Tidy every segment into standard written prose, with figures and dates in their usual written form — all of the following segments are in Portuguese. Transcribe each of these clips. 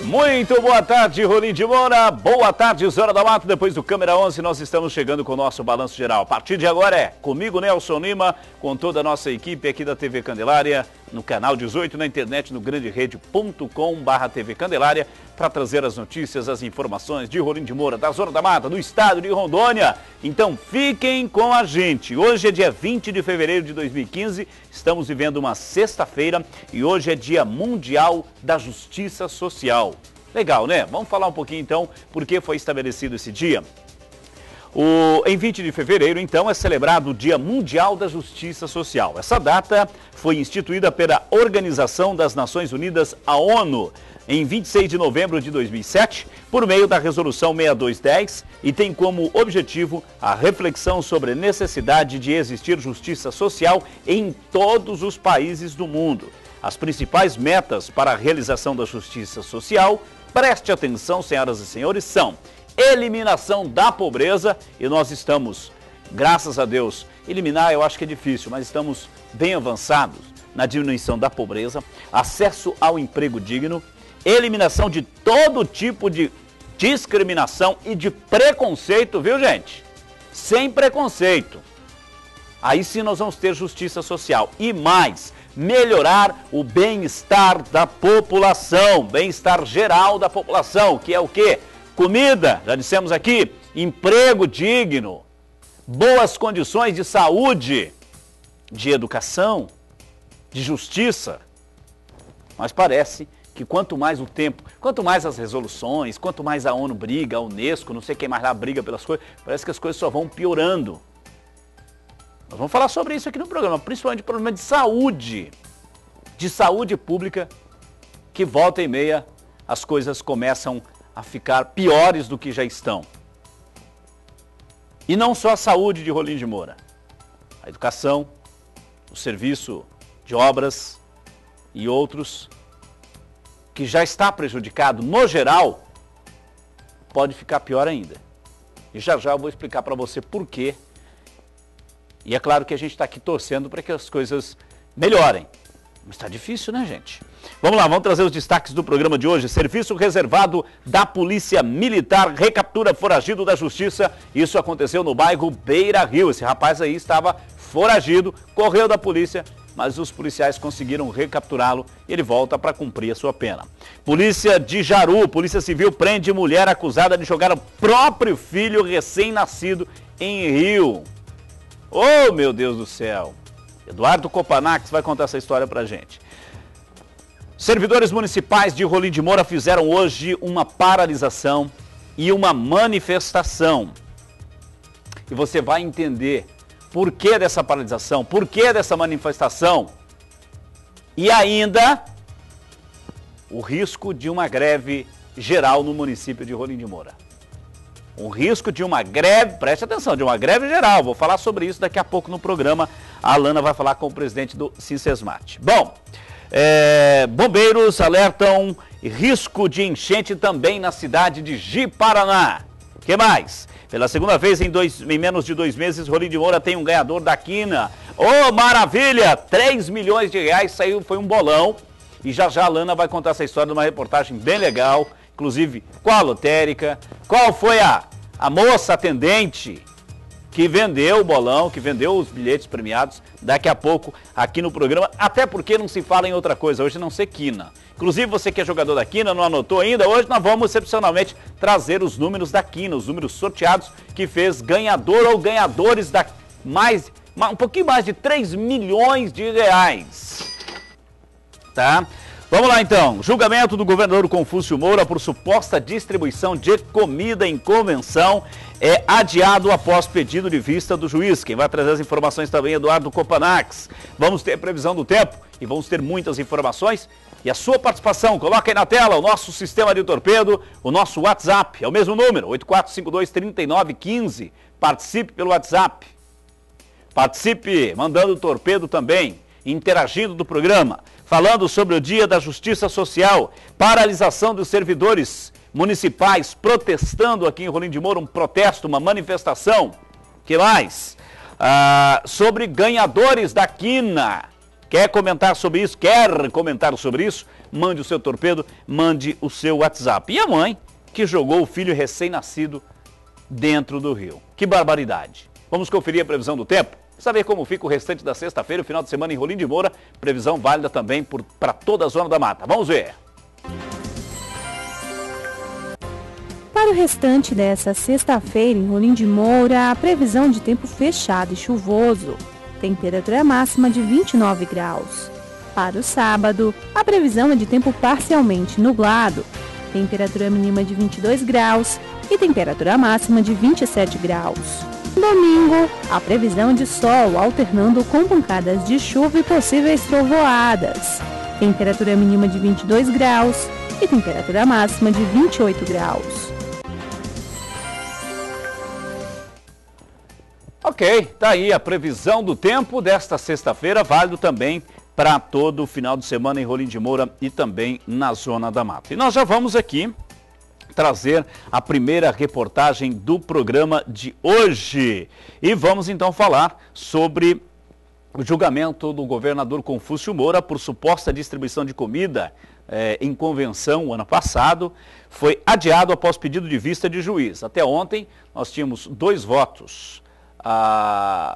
Muito boa tarde, Rolim de Moura. Boa tarde, Zona da Mata. Depois do Câmera 11, nós estamos chegando com o nosso balanço geral. A partir de agora é comigo, Nelson Lima, com toda a nossa equipe aqui da TV Candelária, no canal 18, na internet, no granderede.com/TV Candelária, para trazer as notícias, as informações de Rolim de Moura, da Zona da Mata, do estado de Rondônia. Então fiquem com a gente. Hoje é dia 20 de fevereiro de 2015, estamos vivendo uma sexta-feira e hoje é Dia Mundial da Justiça Social. Legal, né? Vamos falar um pouquinho então por que foi estabelecido esse dia. Em 20 de fevereiro, então, é celebrado o Dia Mundial da Justiça Social. Essa data foi instituída pela Organização das Nações Unidas, a ONU, em 26 de novembro de 2007, por meio da Resolução 6210, e tem como objetivo a reflexão sobre a necessidade de existir justiça social em todos os países do mundo. As principais metas para a realização da justiça social, preste atenção, senhoras e senhores, são eliminação da pobreza, e nós estamos, graças a Deus, eliminar eu acho que é difícil, mas estamos bem avançados na diminuição da pobreza, acesso ao emprego digno, eliminação de todo tipo de discriminação e de preconceito, viu gente? Sem preconceito. Aí sim nós vamos ter justiça social. E mais, melhorar o bem-estar da população, bem-estar geral da população, que é o quê? Comida, já dissemos aqui, emprego digno, boas condições de saúde, de educação, de justiça. Mas parece que quanto mais o tempo, quanto mais as resoluções, quanto mais a ONU briga, a Unesco, não sei quem mais lá briga pelas coisas, parece que as coisas só vão piorando. Nós vamos falar sobre isso aqui no programa, principalmente problema de saúde pública, que volta e meia as coisas começam a ficar piores do que já estão. E não só a saúde de Rolim de Moura, a educação, o serviço de obras e outros, que já está prejudicado no geral, pode ficar pior ainda. E já já eu vou explicar para você por quê. E é claro que a gente está aqui torcendo para que as coisas melhorem. Mas está difícil, né, gente? Vamos lá, vamos trazer os destaques do programa de hoje. Serviço reservado da Polícia Militar recaptura foragido da Justiça. Isso aconteceu no bairro Beira Rio. Esse rapaz aí estava foragido, correu da polícia, mas os policiais conseguiram recapturá-lo e ele volta para cumprir a sua pena. Polícia de Jaru, Polícia Civil prende mulher acusada de jogar o próprio filho recém-nascido em Rio. Oh, meu Deus do céu! Eduardo Copanax vai contar essa história pra gente. Servidores municipais de Rolim de Moura fizeram hoje uma paralisação e uma manifestação. E você vai entender por que dessa paralisação, por que dessa manifestação e ainda o risco de uma greve geral no município de Rolim de Moura. Um risco de uma greve, preste atenção, de uma greve geral. Vou falar sobre isso daqui a pouco no programa. A Alana vai falar com o presidente do Sincesmate. Bom, bombeiros alertam risco de enchente também na cidade de Ji-Paraná. O que mais? Pela segunda vez em menos de 2 meses, Rolim de Moura tem um ganhador da quina. Oh, maravilha! 3 milhões de reais saiu, foi um bolão. E já já a Alana vai contar essa história numa reportagem bem legal. Inclusive, qual a lotérica, qual foi a moça atendente que vendeu o bolão, que vendeu os bilhetes premiados, daqui a pouco aqui no programa, até porque não se fala em outra coisa, hoje não se quina. Inclusive, você que é jogador da quina, não anotou ainda, hoje nós vamos excepcionalmente trazer os números da quina, os números sorteados que fez ganhador ou ganhadores da um pouquinho mais de 3 milhões de reais. Tá? Vamos lá então, julgamento do governador Confúcio Moura por suposta distribuição de comida em convenção é adiado após pedido de vista do juiz. Quem vai trazer as informações também é Eduardo Copanax. Vamos ter previsão do tempo e vamos ter muitas informações. E a sua participação, coloca aí na tela o nosso sistema de torpedo, o nosso WhatsApp, é o mesmo número, 8452-3915. Participe pelo WhatsApp, participe mandando torpedo também, interagindo do programa. Falando sobre o Dia da Justiça Social, paralisação dos servidores municipais, protestando aqui em Rolim de Moura, um protesto, uma manifestação. Que mais? Sobre ganhadores da quina. Quer comentar sobre isso? Quer comentar sobre isso? Mande o seu torpedo, mande o seu WhatsApp. E a mãe que jogou o filho recém-nascido dentro do rio. Que barbaridade. Vamos conferir a previsão do tempo? Saber como fica o restante da sexta-feira, o final de semana em Rolim de Moura. Previsão válida também para toda a Zona da Mata. Vamos ver. Para o restante dessa sexta-feira em Rolim de Moura, a previsão de tempo fechado e chuvoso. Temperatura máxima de 29 graus. Para o sábado, a previsão é de tempo parcialmente nublado. Temperatura mínima de 22 graus e temperatura máxima de 27 graus. Domingo, a previsão de sol alternando com pancadas de chuva e possíveis trovoadas. Temperatura mínima de 22 graus e temperatura máxima de 28 graus. Ok, tá aí a previsão do tempo desta sexta-feira, válido também para todo o final de semana em Rolim de Moura e também na Zona da Mata. E nós já vamos aqui trazer a primeira reportagem do programa de hoje. E vamos então falar sobre o julgamento do governador Confúcio Moura por suposta distribuição de comida em convenção o ano passado. Foi adiado após pedido de vista de juiz. Até ontem nós tínhamos 2 votos a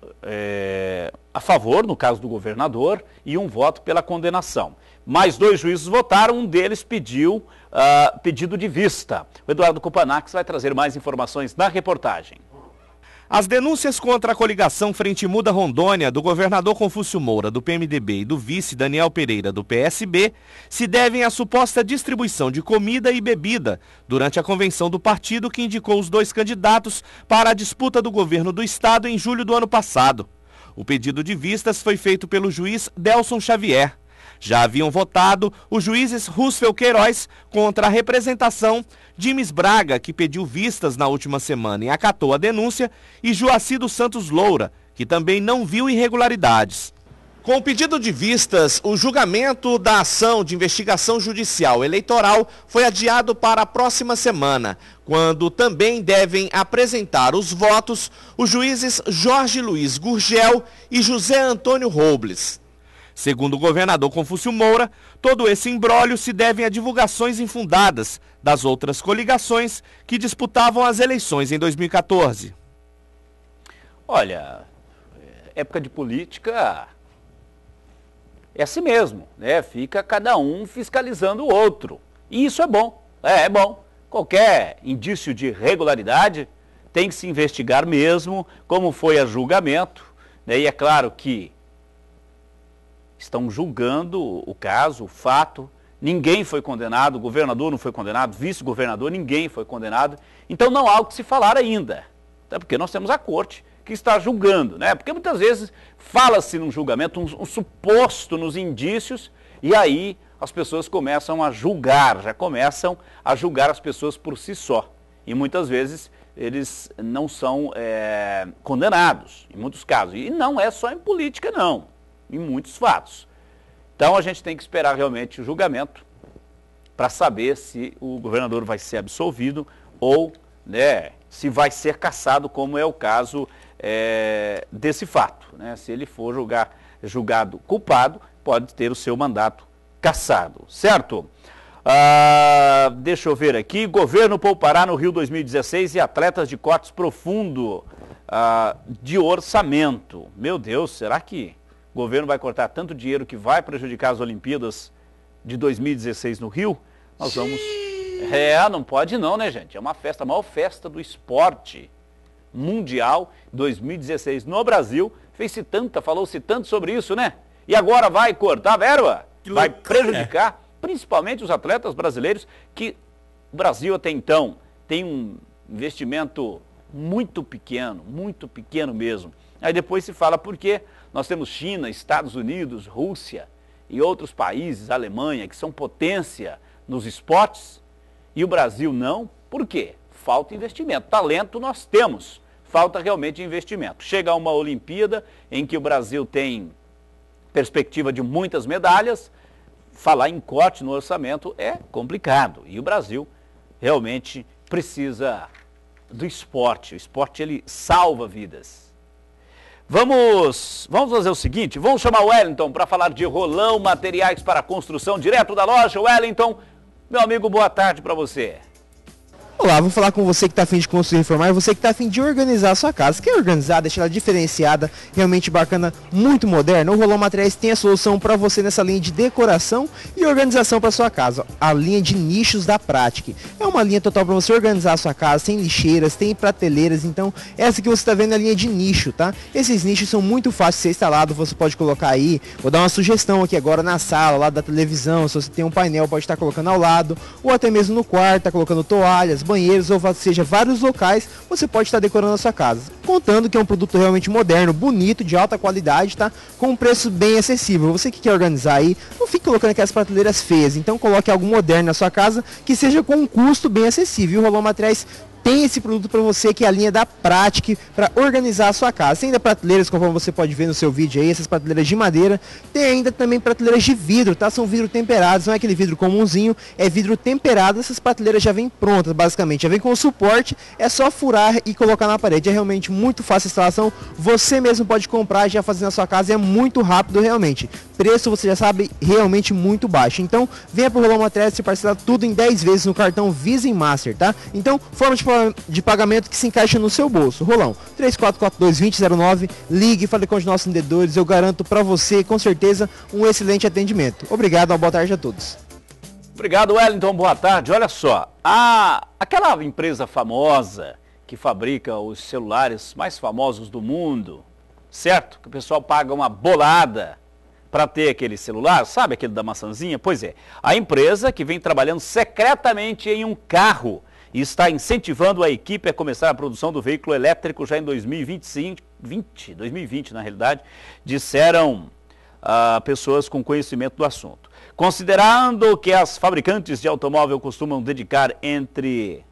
favor, no caso do governador, e 1 voto pela condenação. Mais 2 juízes votaram, um deles pediu pedido de vista. O Eduardo Cupanax vai trazer mais informações na reportagem. As denúncias contra a coligação Frente Muda Rondônia do governador Confúcio Moura, do PMDB, e do vice Daniel Pereira, do PSB, se devem à suposta distribuição de comida e bebida durante a convenção do partido que indicou os 2 candidatos para a disputa do governo do estado em julho do ano passado. O pedido de vistas foi feito pelo juiz Delson Xavier. Já haviam votado os juízes Roosevelt Queiroz contra a representação, Dimes Braga, que pediu vistas na última semana e acatou a denúncia, e Joaci dos Santos Loura, que também não viu irregularidades. Com o pedido de vistas, o julgamento da ação de investigação judicial eleitoral foi adiado para a próxima semana, quando também devem apresentar os votos os juízes Jorge Luiz Gurgel e José Antônio Robles. Segundo o governador Confúcio Moura, todo esse imbróglio se deve a divulgações infundadas das outras coligações que disputavam as eleições em 2014. Olha, época de política é assim mesmo, né? Fica cada um fiscalizando o outro. E isso é bom, é bom. Qualquer indício de irregularidade tem que se investigar mesmo, como foi a julgamento, né? E é claro que estão julgando o caso, o fato. Ninguém foi condenado, o governador não foi condenado, vice-governador, ninguém foi condenado. Então não há o que se falar ainda. Até porque nós temos a corte que está julgando, né? Porque muitas vezes fala-se num julgamento, um suposto nos indícios, e aí as pessoas começam a julgar, já começam a julgar as pessoas por si só. E muitas vezes eles não são condenados, em muitos casos. E não é só em política, não. Em muitos fatos. Então a gente tem que esperar realmente o julgamento para saber se o governador vai ser absolvido ou, né, se vai ser cassado, como é o caso desse fato, né? Se ele for julgado culpado, pode ter o seu mandato cassado, certo? Deixa eu ver aqui. Governo poupará no Rio 2016 e atletas de cortes profundo de orçamento. Meu Deus, será que o governo vai cortar tanto dinheiro que vai prejudicar as Olimpíadas de 2016 no Rio? Nós vamos... não pode não, né, gente? É uma festa, a maior festa do esporte mundial 2016 no Brasil. Falou-se tanto sobre isso, né? E agora vai cortar a verba? Vai prejudicar, principalmente os atletas brasileiros, que o Brasil até então tem um investimento muito pequeno mesmo. Aí depois se fala por quê? Nós temos China, Estados Unidos, Rússia e outros países, Alemanha, que são potência nos esportes, e o Brasil não. Por quê? Falta investimento. Talento nós temos, falta realmente investimento. Chega a uma Olimpíada em que o Brasil tem perspectiva de muitas medalhas, falar em corte no orçamento é complicado. E o Brasil realmente precisa do esporte. O esporte, ele salva vidas. Vamos fazer o seguinte, vamos chamar o Wellington para falar de Rolão Materiais para Construção, direto da loja. Wellington, meu amigo, boa tarde para você. Olá, vou falar com você que está a fim de construir e reformar e você que está a fim de organizar a sua casa. Quer organizar, deixar ela diferenciada, realmente bacana, muito moderna? O Rolão Materiais tem a solução para você nessa linha de decoração e organização para sua casa. A linha de nichos da Pratic. É uma linha total para você organizar a sua casa, tem lixeiras, tem prateleiras, então essa que você está vendo é a linha de nicho, tá? Esses nichos são muito fáceis de ser instalado, você pode colocar aí, vou dar uma sugestão aqui agora na sala, lá da televisão, se você tem um painel pode estar colocando ao lado, ou até mesmo no quarto, tá colocando toalhas, banheiros, ou seja, vários locais você pode estar decorando a sua casa. Contando que é um produto realmente moderno, bonito, de alta qualidade, tá? Com um preço bem acessível. Você que quer organizar aí, não fique colocando aquelas prateleiras feias, então coloque algo moderno na sua casa que seja com um custo bem acessível. O Rolão Materiais tem esse produto para você, que é a linha da Pratic, para organizar a sua casa. Tem ainda prateleiras, conforme você pode ver no seu vídeo aí, essas prateleiras de madeira. Tem ainda também prateleiras de vidro, tá? São vidro temperados, não é aquele vidro comumzinho, é vidro temperado. Essas prateleiras já vêm prontas, basicamente. Já vem com o suporte, é só furar e colocar na parede. É realmente muito fácil a instalação. Você mesmo pode comprar e já fazer na sua casa, é muito rápido realmente. Preço, você já sabe, realmente muito baixo. Então, venha pro Rolão Materiais e parcela tudo em 10 vezes no cartão Visa e Master, tá? Então, forma de pagamento que se encaixa no seu bolso. Rolão 3442-2009, ligue e fale com os nossos vendedores, eu garanto para você com certeza um excelente atendimento. Obrigado, uma boa tarde a todos. Obrigado, Wellington, boa tarde. Olha só, aquela empresa famosa que fabrica os celulares mais famosos do mundo, certo? Que o pessoal paga uma bolada para ter aquele celular, sabe aquele da maçãzinha? Pois é, a empresa que vem trabalhando secretamente em um carro e está incentivando a equipe a começar a produção do veículo elétrico já em 2020 na realidade, disseram pessoas com conhecimento do assunto. Considerando que as fabricantes de automóvel costumam dedicar entre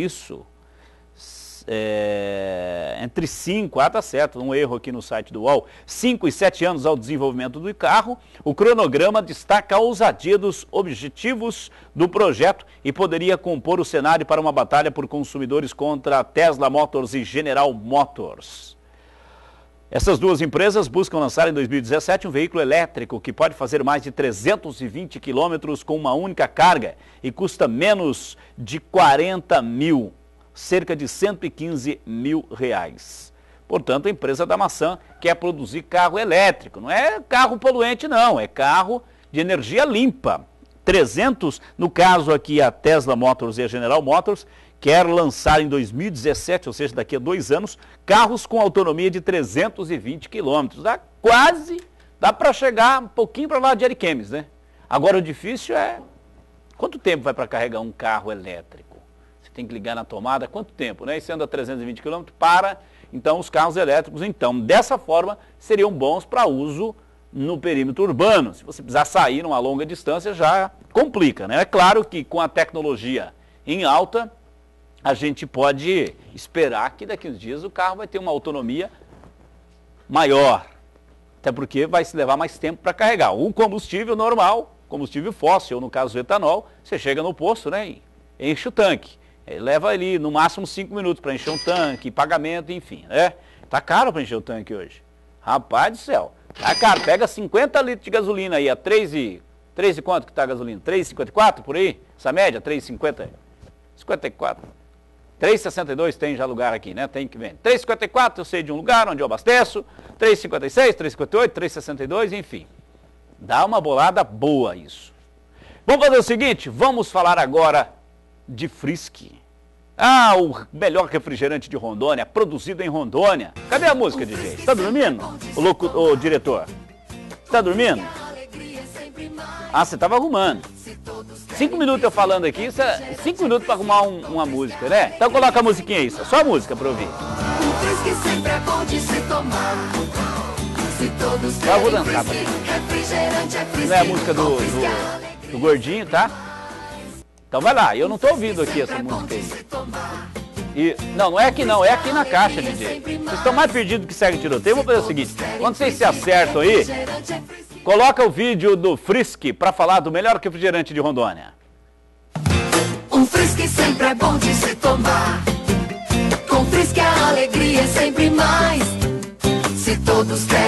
5, tá certo, um erro aqui no site do UOL, 5 e 7 anos ao desenvolvimento do carro, o cronograma destaca a ousadia dos objetivos do projeto e poderia compor o cenário para uma batalha por consumidores contra a Tesla Motors e General Motors. Essas duas empresas buscam lançar em 2017 um veículo elétrico que pode fazer mais de 320 quilômetros com uma única carga e custa menos de 40 mil. Cerca de 115 mil reais. Portanto, a empresa da maçã quer produzir carro elétrico. Não é carro poluente, não. É carro de energia limpa. 300, no caso aqui a Tesla Motors e a General Motors, quer lançar em 2017, ou seja, daqui a 2 anos, carros com autonomia de 320 quilômetros. Dá para chegar um pouquinho para lá de Ariquemes, né? Agora o difícil é, quanto tempo vai para carregar um carro elétrico? Tem que ligar na tomada, quanto tempo, né? E se anda 320 km, então os carros elétricos, então, dessa forma, seriam bons para uso no perímetro urbano. Se você precisar sair numa longa distância, já complica, né? É claro que com a tecnologia em alta, a gente pode esperar que daqui a uns dias o carro vai ter uma autonomia maior, até porque vai se levar mais tempo para carregar. Um combustível normal, combustível fóssil, ou no caso o etanol, você chega no posto, né, e enche o tanque. Ele leva ali no máximo 5 minutos para encher um tanque, pagamento, enfim, né? Tá caro para encher o tanque hoje. Rapaz do céu. Tá caro. Pega 50 litros de gasolina aí, a 3 e quanto que tá a gasolina? 3,54 por aí? Essa média, 3,50? 54. 3,62 tem já lugar aqui, né? Tem que vender. 3,54 eu sei de um lugar onde eu abasteço. 3,56, 3,58, 3,62, enfim. Dá uma bolada boa isso. Vamos fazer o seguinte, vamos falar agora de Frisk. O melhor refrigerante de Rondônia, produzido em Rondônia. Cadê a música, DJ? Tá dormindo? O diretor? Tá dormindo? Você tava arrumando. 5 minutos eu falando aqui, 5 minutos para arrumar uma música, né? Então coloca a musiquinha aí, só a música para ouvir. Eu vou dançar pra mim. Não é a música do gordinho, tá? Então vai lá, eu não tô ouvindo aqui essa música aí. Não é aqui não, é aqui na caixa, DJ. Vocês estão mais perdidos que segue tiroteio. Vamos fazer o seguinte, quando vocês se acertam aí, coloca o vídeo do Frisk para falar do melhor refrigerante de Rondônia. Um Frisk sempre é bom de se tomar. Com Frisk a alegria é sempre mais. Se todo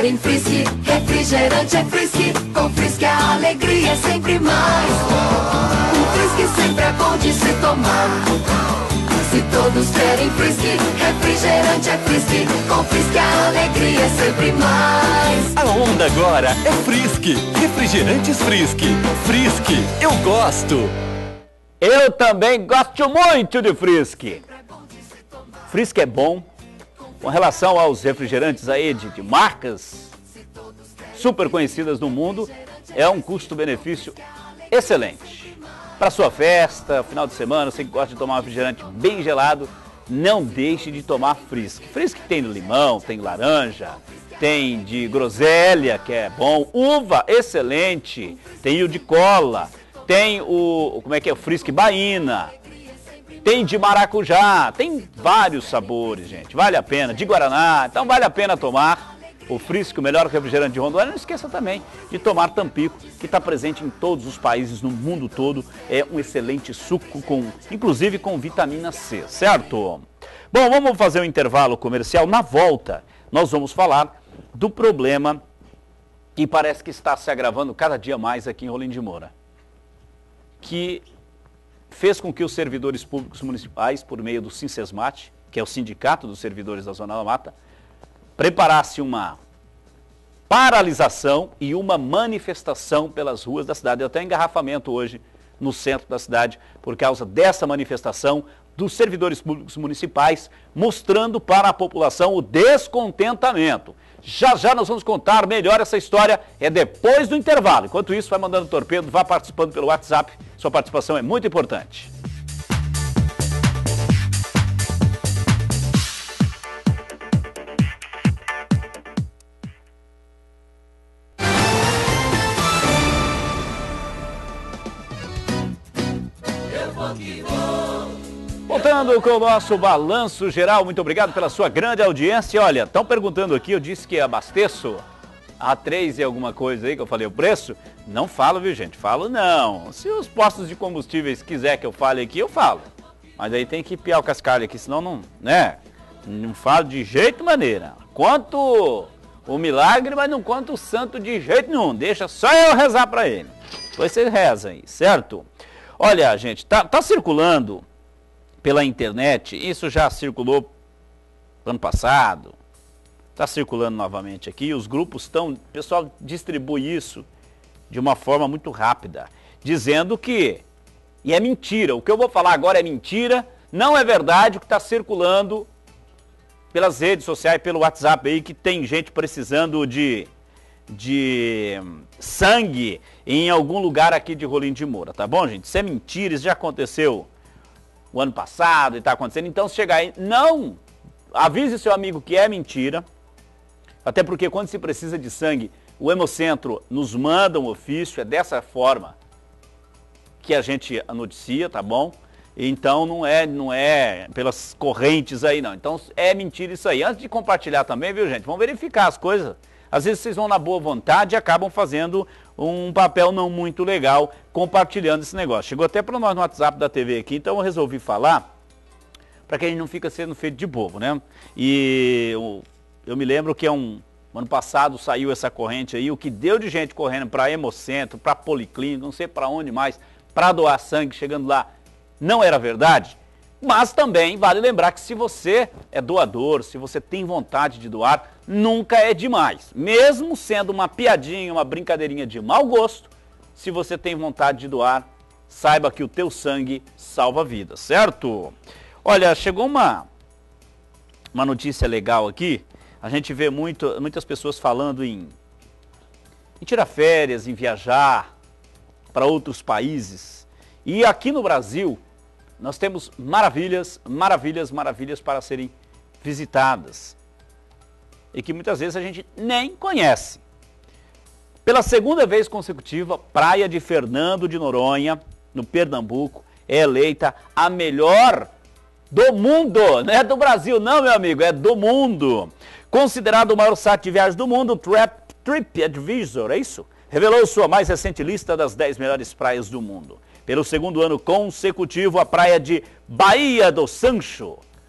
querem Frisky. Refrigerante é Frisky, com Frisky a alegria é sempre mais. Um Frisky sempre é bom de se tomar. Se todos querem Frisky, refrigerante é Frisky, com Frisky a alegria é sempre mais. A onda agora é Frisky, refrigerantes Frisky. Frisky, eu gosto. Eu também gosto muito de Frisky. Frisky é bom. Com relação aos refrigerantes aí de marcas super conhecidas no mundo, é um custo-benefício excelente. Para sua festa, final de semana, você que gosta de tomar um refrigerante bem gelado, não deixe de tomar Frisky. Frisky tem de limão, tem laranja, tem de groselha, que é bom, uva, excelente, tem o de cola, tem o Frisky Baína, tem de maracujá, tem vários sabores, gente, vale a pena, de guaraná, então vale a pena tomar o Frisky, o melhor refrigerante de Rondônia. Não esqueça também de tomar Tampico, que está presente em todos os países, no mundo todo, é um excelente suco, inclusive com vitamina C, certo? Bom, vamos fazer um intervalo comercial, na volta nós vamos falar do problema que parece que está se agravando cada dia mais aqui em Rolim de Moura, que fez com que os servidores públicos municipais, por meio do Sinsesmat, que é o Sindicato dos Servidores da Zona da Mata, preparasse uma paralisação e uma manifestação pelas ruas da cidade. Até engarrafamento hoje no centro da cidade por causa dessa manifestação dos servidores públicos municipais, mostrando para a população o descontentamento. Já já nós vamos contar melhor essa história, é depois do intervalo. Enquanto isso, vai mandando torpedo, vá participando pelo WhatsApp, sua participação é muito importante. Voltando com o nosso balanço geral, muito obrigado pela sua grande audiência. Olha, estão perguntando aqui, eu disse que abasteço a 3 e alguma coisa aí, que eu falei o preço. Não falo, viu, gente? Falo não. Se os postos de combustíveis quiser que eu fale aqui, eu falo. Mas aí tem que piar o cascalho aqui, senão não, né? Não falo de jeito maneira. Conto o milagre, mas não conto o santo de jeito nenhum. Deixa só eu rezar para ele. Depois vocês rezam aí, certo? Olha, gente, tá circulando pela internet, isso já circulou ano passado, está circulando novamente aqui, os grupos estão, o pessoal distribui isso de uma forma muito rápida, dizendo que, e é mentira, o que eu vou falar agora é mentira, não é verdade o que está circulando pelas redes sociais, pelo WhatsApp aí, que tem gente precisando de sangue em algum lugar aqui de Rolim de Moura, tá bom, gente? Isso é mentira, isso já aconteceu o ano passado e está acontecendo, então se chegar aí, não, avise seu amigo que é mentira, até porque quando se precisa de sangue, o Hemocentro nos manda um ofício, é dessa forma que a gente noticia, tá bom? Então não é pelas correntes aí não, então é mentira isso aí. Antes de compartilhar também, viu gente, vamos verificar as coisas. Às vezes vocês vão na boa vontade e acabam fazendo um papel não muito legal compartilhando esse negócio. Chegou até para nós no WhatsApp da TV aqui, então eu resolvi falar para que a gente não fica sendo feito de bobo, né? E eu me lembro que ano passado saiu essa corrente aí, o que deu de gente correndo para Hemocentro, para Policlínica, não sei para onde mais, para doar sangue, chegando lá, não era verdade. Mas também vale lembrar que se você é doador, se você tem vontade de doar, nunca é demais. Mesmo sendo uma piadinha, uma brincadeirinha de mau gosto, se você tem vontade de doar, saiba que o teu sangue salva vidas, certo? Olha, chegou uma notícia legal aqui. A gente vê muitas pessoas falando em tirar férias, em viajar para outros países. E aqui no Brasil, nós temos maravilhas para serem visitadas. E que muitas vezes a gente nem conhece. Pela segunda vez consecutiva, Praia de Fernando de Noronha, no Pernambuco, é eleita a melhor do mundo. Não é do Brasil não, meu amigo, é do mundo. Considerado o maior site de viagens do mundo, TripAdvisor, é isso? Revelou sua mais recente lista das 10 melhores praias do mundo. Pelo segundo ano consecutivo, a praia de Baía do Sancho,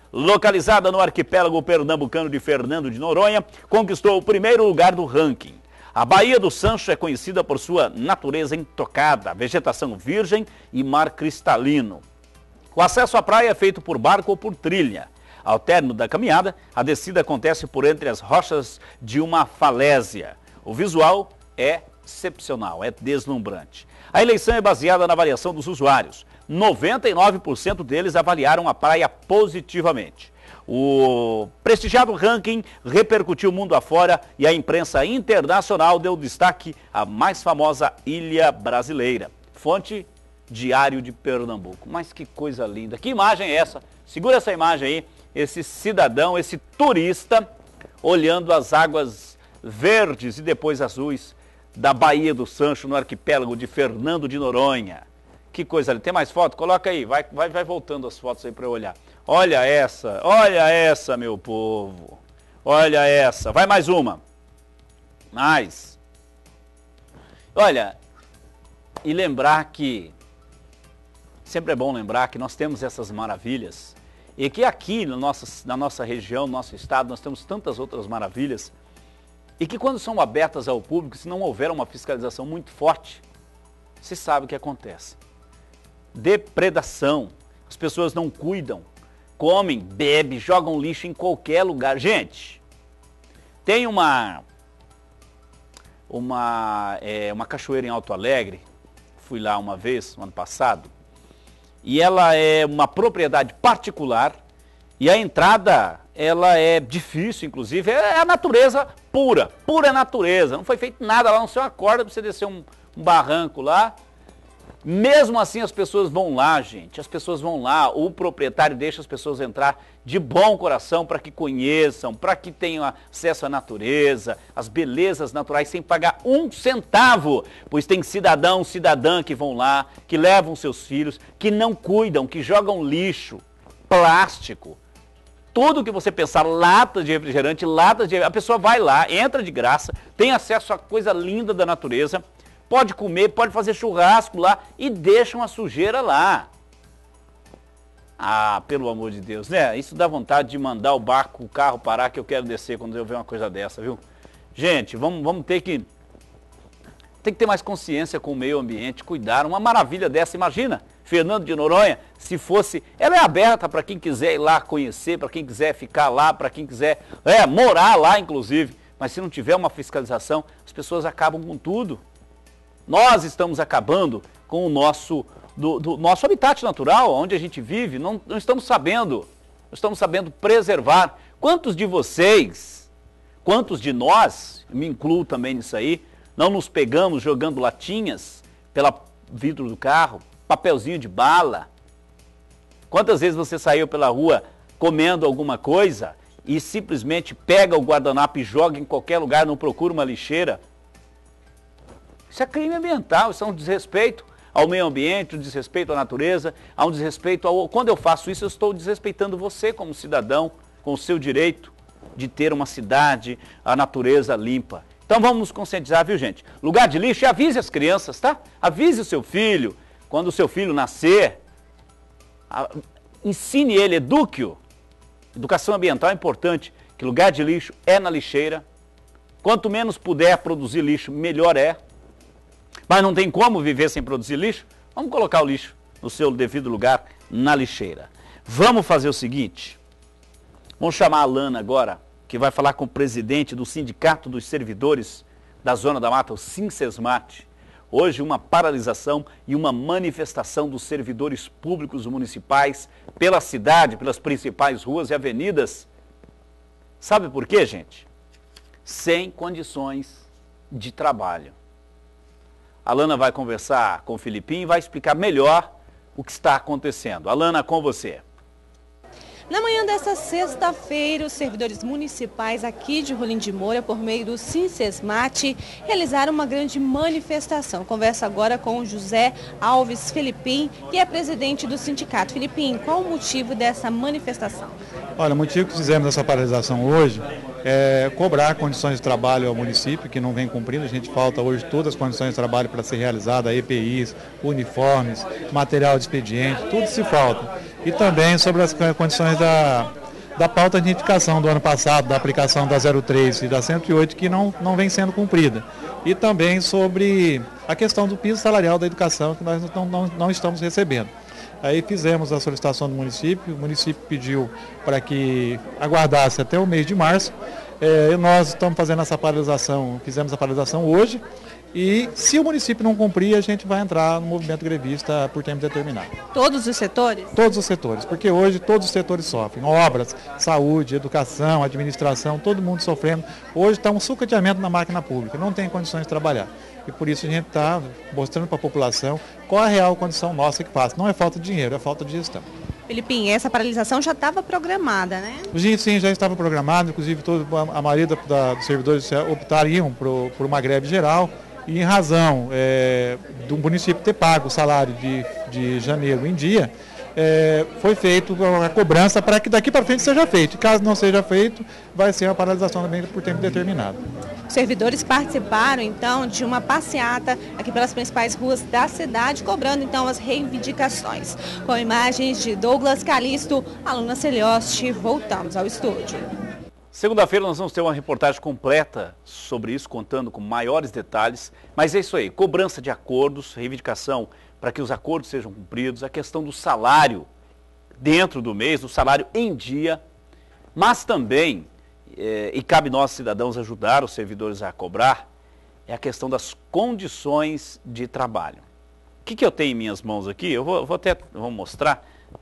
localizada no arquipélago pernambucano de Fernando de Noronha, conquistou o primeiro lugar do ranking. A Baía do Sancho é conhecida por sua natureza intocada, vegetação virgem e mar cristalino. O acesso à praia é feito por barco ou por trilha. Ao término da caminhada, a descida acontece por entre as rochas de uma falésia. O visual é excepcional, é deslumbrante. A eleição é baseada na avaliação dos usuários. 99% deles avaliaram a praia positivamente. O prestigiado ranking repercutiu mundo afora e a imprensa internacional deu destaque à mais famosa ilha brasileira. Fonte Diário de Pernambuco. Mas que coisa linda. Que imagem é essa? Segura essa imagem aí. Esse cidadão, esse turista, olhando as águas verdes e depois azuis da Baía do Sancho, no arquipélago de Fernando de Noronha. Que coisa ali. Tem mais foto? Coloca aí. Vai voltando as fotos aí para eu olhar. Olha essa, meu povo. Olha essa. Vai mais uma. Mais. Olha, e lembrar que, sempre é bom lembrar que nós temos essas maravilhas e que aqui na nossa região, no nosso estado, nós temos tantas outras maravilhas e que quando são abertas ao público, se não houver uma fiscalização muito forte, você sabe o que acontece. Depredação, as pessoas não cuidam, comem, bebem, jogam lixo em qualquer lugar. Gente, tem uma cachoeira em Alto Alegre, fui lá uma vez, no ano passado, e ela é uma propriedade particular e a entrada, ela é difícil, inclusive, é a natureza pura natureza, não foi feito nada lá, não sei uma corda para você descer um barranco lá. Mesmo assim as pessoas vão lá, gente, as pessoas vão lá, o proprietário deixa as pessoas entrar de bom coração para que conheçam, para que tenham acesso à natureza, às belezas naturais sem pagar um centavo, pois tem cidadão, cidadã que vão lá, que levam seus filhos, que não cuidam, que jogam lixo, plástico, tudo que você pensar, latas de refrigerante, a pessoa vai lá, entra de graça, tem acesso a coisa linda da natureza, pode comer, pode fazer churrasco lá e deixam a sujeira lá. Ah, pelo amor de Deus, né? Isso dá vontade de mandar o barco, o carro parar que eu quero descer quando eu ver uma coisa dessa, viu? Gente, vamos ter que ter mais consciência com o meio ambiente, cuidar. Uma maravilha dessa, imagina, Fernando de Noronha, se fosse... Ela é aberta para quem quiser ir lá conhecer, para quem quiser ficar lá, para quem quiser morar lá, inclusive. Mas se não tiver uma fiscalização, as pessoas acabam com tudo. Nós estamos acabando com o nosso habitat natural, onde a gente vive, não estamos sabendo preservar. Quantos de vocês, quantos de nós, me incluo também nisso aí, não nos pegamos jogando latinhas pelo vidro do carro, papelzinho de bala? Quantas vezes você saiu pela rua comendo alguma coisa e simplesmente pega o guardanapo e joga em qualquer lugar, não procura uma lixeira? Isso é crime ambiental, isso é um desrespeito ao meio ambiente, um desrespeito à natureza, há um desrespeito ao... Quando eu faço isso, eu estou desrespeitando você como cidadão, com o seu direito de ter uma cidade, a natureza limpa. Então vamos nos conscientizar, viu, gente? Lugar de lixo, avise as crianças, tá? Avise o seu filho, quando o seu filho nascer, ensine ele, eduque-o. Educação ambiental é importante, que lugar de lixo é na lixeira. Quanto menos puder produzir lixo, melhor é. Mas não tem como viver sem produzir lixo? Vamos colocar o lixo no seu devido lugar, na lixeira. Vamos fazer o seguinte, vamos chamar a Alana agora, que vai falar com o presidente do Sindicato dos Servidores da Zona da Mata, o Sincesmate. Hoje uma paralisação e uma manifestação dos servidores públicos municipais pela cidade, pelas principais ruas e avenidas. Sabe por quê, gente? Sem condições de trabalho. A Alana vai conversar com o Filipinho e vai explicar melhor o que está acontecendo. Alana, com você. Na manhã desta sexta-feira, os servidores municipais aqui de Rolim de Moura, por meio do Sincesmate, realizaram uma grande manifestação. Conversa agora com o José Alves Filipim, que é presidente do sindicato. Filipim, qual o motivo dessa manifestação? Olha, o motivo que fizemos essa paralisação hoje é cobrar condições de trabalho ao município, que não vem cumprindo. A gente falta hoje todas as condições de trabalho para ser realizada, EPIs, uniformes, material de expediente, tudo se falta. e também sobre as condições da pauta de indicação do ano passado, da aplicação da 03 e da 108, que não vem sendo cumprida. E também sobre a questão do piso salarial da educação, que nós não estamos recebendo. Aí fizemos a solicitação do município, o município pediu para que aguardasse até o mês de março. Nós estamos fazendo essa paralisação, fizemos a paralisação hoje, e se o município não cumprir, a gente vai entrar no movimento grevista por tempo determinado. Todos os setores? Todos os setores, porque hoje todos os setores sofrem. Obras, saúde, educação, administração, todo mundo sofrendo. Hoje está um sucateamento na máquina pública, não tem condições de trabalhar. E por isso a gente está mostrando para a população qual a real condição nossa que passa. Não é falta de dinheiro, é falta de gestão. Felipinho, essa paralisação já estava programada, né? Sim, já estava programada, inclusive a maioria dos servidores optariam por uma greve geral. E em razão do município ter pago o salário de janeiro em dia, foi feito a cobrança para que daqui para frente seja feito. E caso não seja feito, vai ser a paralisação também por tempo determinado. Os servidores participaram, então, de uma passeata aqui pelas principais ruas da cidade, cobrando, então, as reivindicações. Com imagens de Douglas Calisto, Aluna Celioste, voltamos ao estúdio. Segunda-feira nós vamos ter uma reportagem completa sobre isso, contando com maiores detalhes. Mas é isso aí, cobrança de acordos, reivindicação para que os acordos sejam cumpridos, a questão do salário dentro do mês, do salário em dia, mas também, e cabe nós cidadãos ajudar os servidores a cobrar, é a questão das condições de trabalho. O que eu tenho em minhas mãos aqui? Eu vou mostrar.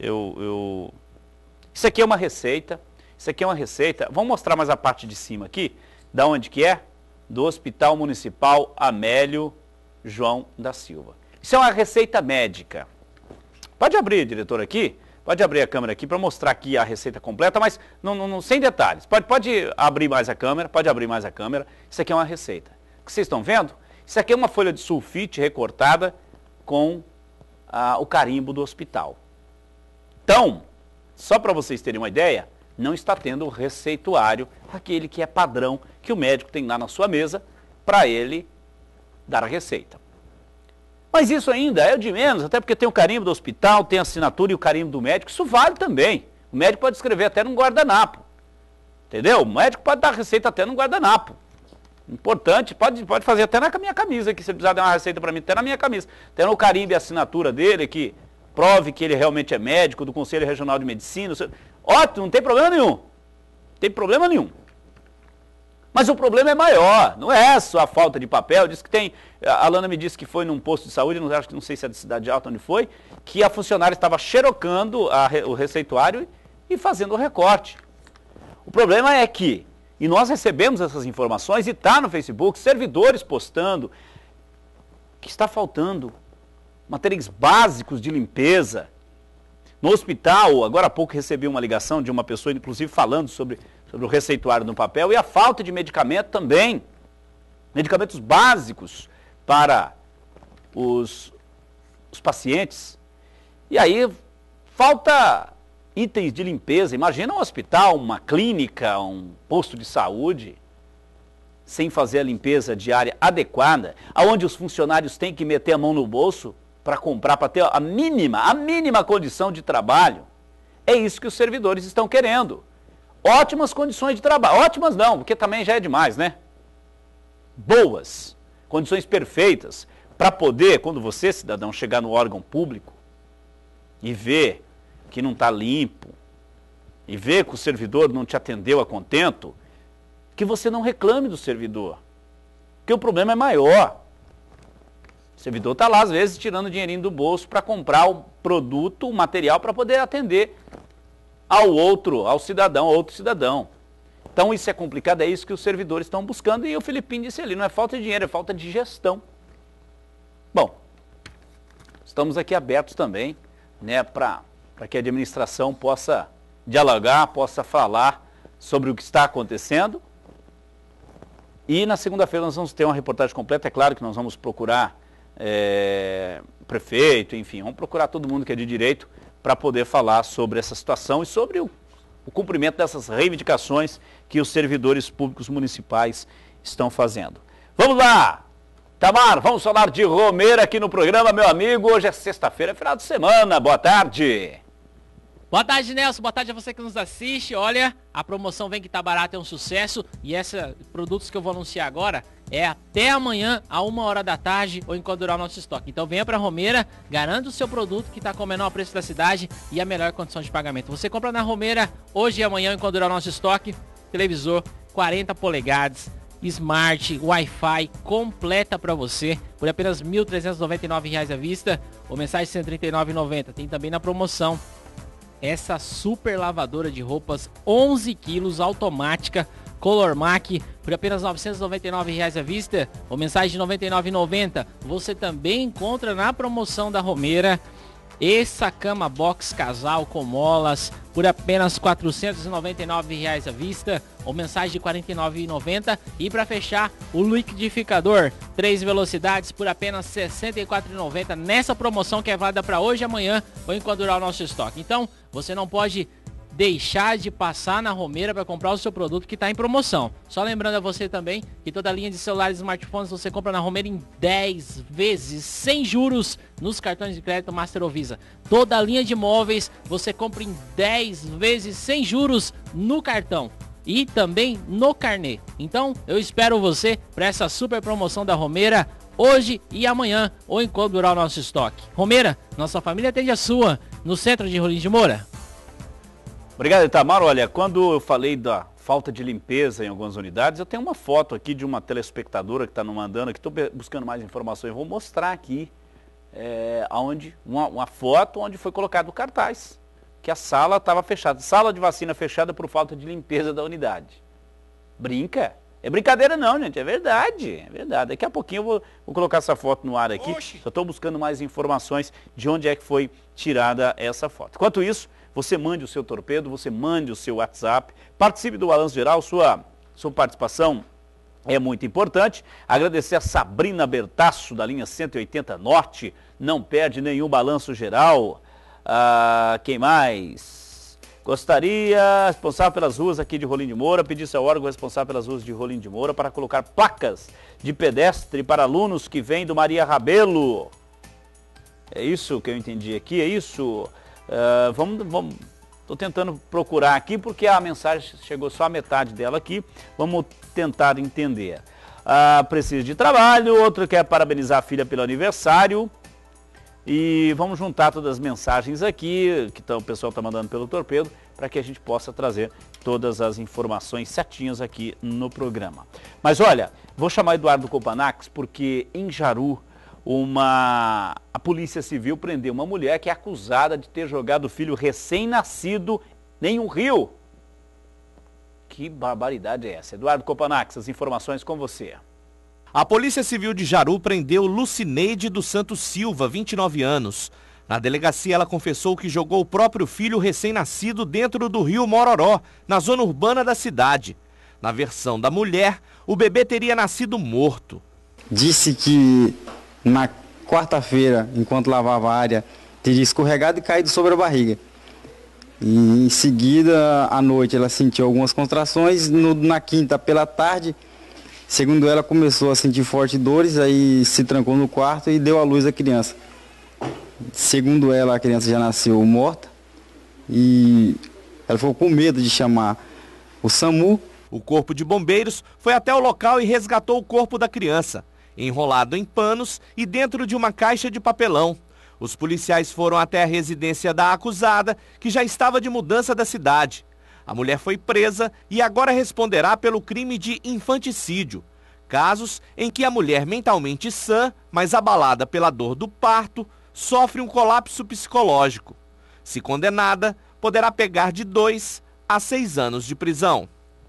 Isso aqui é uma receita. Isso aqui é uma receita, vamos mostrar mais a parte de cima aqui, da onde que é? Do Hospital Municipal Amélio João da Silva. Isso é uma receita médica. Pode abrir, diretor, aqui, pode abrir a câmera aqui para mostrar aqui a receita completa, mas sem detalhes. Pode abrir mais a câmera, Isso aqui é uma receita. O que vocês estão vendo? Isso aqui é uma folha de sulfite recortada com o carimbo do hospital. Então, só para vocês terem uma ideia, não está tendo o receituário, aquele que é padrão, que o médico tem lá na sua mesa, para ele dar a receita. Mas isso ainda é o de menos, até porque tem o carimbo do hospital, tem a assinatura e o carimbo do médico, isso vale também. O médico pode escrever até num guardanapo, entendeu? O médico pode dar receita até num guardanapo. Importante, pode fazer até na minha camisa aqui, se ele precisar dar uma receita para mim, até na minha camisa. Tem o carimbo e a assinatura dele, que prove que ele realmente é médico, do Conselho Regional de Medicina. Ótimo, não tem problema nenhum. Não tem problema nenhum. Mas o problema é maior, não é só a falta de papel. Diz que tem, a Alana me disse que foi num posto de saúde, não sei se é de Cidade Alta onde foi, que a funcionária estava xerocando o receituário e fazendo o recorte. O problema é que, e nós recebemos essas informações, e está no Facebook, servidores postando, que está faltando materiais básicos de limpeza. No hospital, agora há pouco recebi uma ligação de uma pessoa, inclusive falando sobre o receituário no papel, e a falta de medicamento também. Medicamentos básicos para os pacientes. E aí, falta itens de limpeza. Imagina um hospital, uma clínica, um posto de saúde, sem fazer a limpeza diária adequada, onde os funcionários têm que meter a mão no bolso para comprar, para ter a mínima condição de trabalho. É isso que os servidores estão querendo. Ótimas condições de trabalho. Ótimas não, porque também já é demais, né? Boas, condições perfeitas, para poder, quando você, cidadão, chegar no órgão público e ver que não está limpo, e ver que o servidor não te atendeu a contento, que você não reclame do servidor, porque o problema é maior. O servidor está lá, às vezes, tirando dinheirinho do bolso para comprar o produto, o material, para poder atender ao outro cidadão. Então isso é complicado, é isso que os servidores estão buscando, e o Felipinho disse ali, não é falta de dinheiro, é falta de gestão. Bom, estamos aqui abertos também, né, para que a administração possa dialogar, possa falar sobre o que está acontecendo. E na segunda-feira nós vamos ter uma reportagem completa. É claro que nós vamos procurar prefeito, enfim, vamos procurar todo mundo que é de direito para poder falar sobre essa situação e sobre o cumprimento dessas reivindicações que os servidores públicos municipais estão fazendo. Vamos lá! Tamar, vamos falar de Romeira aqui no programa, meu amigo. Hoje é sexta-feira, é final de semana. Boa tarde. Boa tarde, Nelson. Boa tarde a você que nos assiste. Olha, a promoção Vem Que Tá Barato é um sucesso. E esses produtos que eu vou anunciar agora é até amanhã, a 1h da tarde, ou enquanto durar o nosso estoque. Então venha pra Romeira, garanta o seu produto que tá com o menor preço da cidade e a melhor condição de pagamento. Você compra na Romeira hoje e amanhã, enquanto durar o nosso estoque. Televisor 40 polegadas, Smart, Wi-Fi completa para você por apenas R$ 1.399 à vista ou mensagem R$ 139,90. Tem também na promoção essa super lavadora de roupas 11 quilos automática Color Mac por apenas R$ 999 à vista ou mensagem de R$ 99,90. Você também encontra na promoção da Romeira essa cama box casal com molas por apenas R$ 499 à vista ou mensagem de R$ 49,90. E para fechar, o liquidificador 3 velocidades por apenas R$ 64,90 nessa promoção que é válida para hoje e amanhã ou enquanto durar o nosso estoque. Então, você não pode deixar de passar na Romeira para comprar o seu produto que está em promoção. Só lembrando a você também que toda a linha de celulares e smartphones você compra na Romeira em 10 vezes, sem juros, nos cartões de crédito Master ou Visa. Toda a linha de móveis você compra em 10 vezes, sem juros, no cartão e também no carnê. Então, eu espero você para essa super promoção da Romeira hoje e amanhã, ou enquanto durar o nosso estoque. Romeira, nossa família atende a sua, no centro de Rolim de Moura. Obrigado, Itamar. Olha, quando eu falei da falta de limpeza em algumas unidades, eu tenho uma foto aqui de uma telespectadora que está nos mandando, que estou buscando mais informações. Vou mostrar aqui uma foto onde foi colocado o cartaz, que a sala estava fechada. Sala de vacina fechada por falta de limpeza da unidade. Brinca? É brincadeira não, gente, é verdade, é verdade. Daqui a pouquinho eu vou colocar essa foto no ar aqui. Oxi. Só estou buscando mais informações de onde é que foi tirada essa foto. Enquanto isso, você mande o seu torpedo, você mande o seu WhatsApp, participe do Balanço Geral, sua participação é muito importante. Agradecer a Sabrina Bertasso, da linha 180 Norte, não perde nenhum Balanço Geral. Quem mais? Gostaria, responsável pelas ruas aqui de Rolim de Moura, pedir seu órgão responsável pelas ruas de Rolim de Moura para colocar placas de pedestre para alunos que vêm do Maria Rabelo. É isso que eu entendi aqui, é isso? Estou tentando procurar aqui porque a mensagem chegou só a metade dela aqui. Vamos tentar entender. Precisa de trabalho, outro quer parabenizar a filha pelo aniversário. E vamos juntar todas as mensagens aqui, que o pessoal está mandando pelo torpedo, para que a gente possa trazer todas as informações certinhas aqui no programa. Mas olha, vou chamar Eduardo Copanax, porque em Jaru, a Polícia Civil prendeu uma mulher que é acusada de ter jogado o filho recém-nascido em um rio. Que barbaridade é essa? Eduardo Copanax, as informações com você. A Polícia Civil de Jaru prendeu Lucineide dos Santos Silva, 29 anos. Na delegacia, ela confessou que jogou o próprio filho recém-nascido dentro do rio Mororó, na zona urbana da cidade. Na versão da mulher, o bebê teria nascido morto. Disse que na quarta-feira, enquanto lavava a área, teria escorregado e caído sobre a barriga. E em seguida, à noite, ela sentiu algumas contrações. Na quinta, pela tarde, segundo ela, começou a sentir fortes dores, aí se trancou no quarto e deu à luz à criança. Segundo ela, a criança já nasceu morta e ela ficou com medo de chamar o SAMU. O corpo de bombeiros foi até o local e resgatou o corpo da criança, enrolado em panos e dentro de uma caixa de papelão. Os policiais foram até a residência da acusada, que já estava de mudança da cidade. A mulher foi presa e agora responderá pelo crime de infanticídio. Casos em que a mulher mentalmente sã, mas abalada pela dor do parto, sofre um colapso psicológico. Se condenada, poderá pegar de 2 a 6 anos de prisão.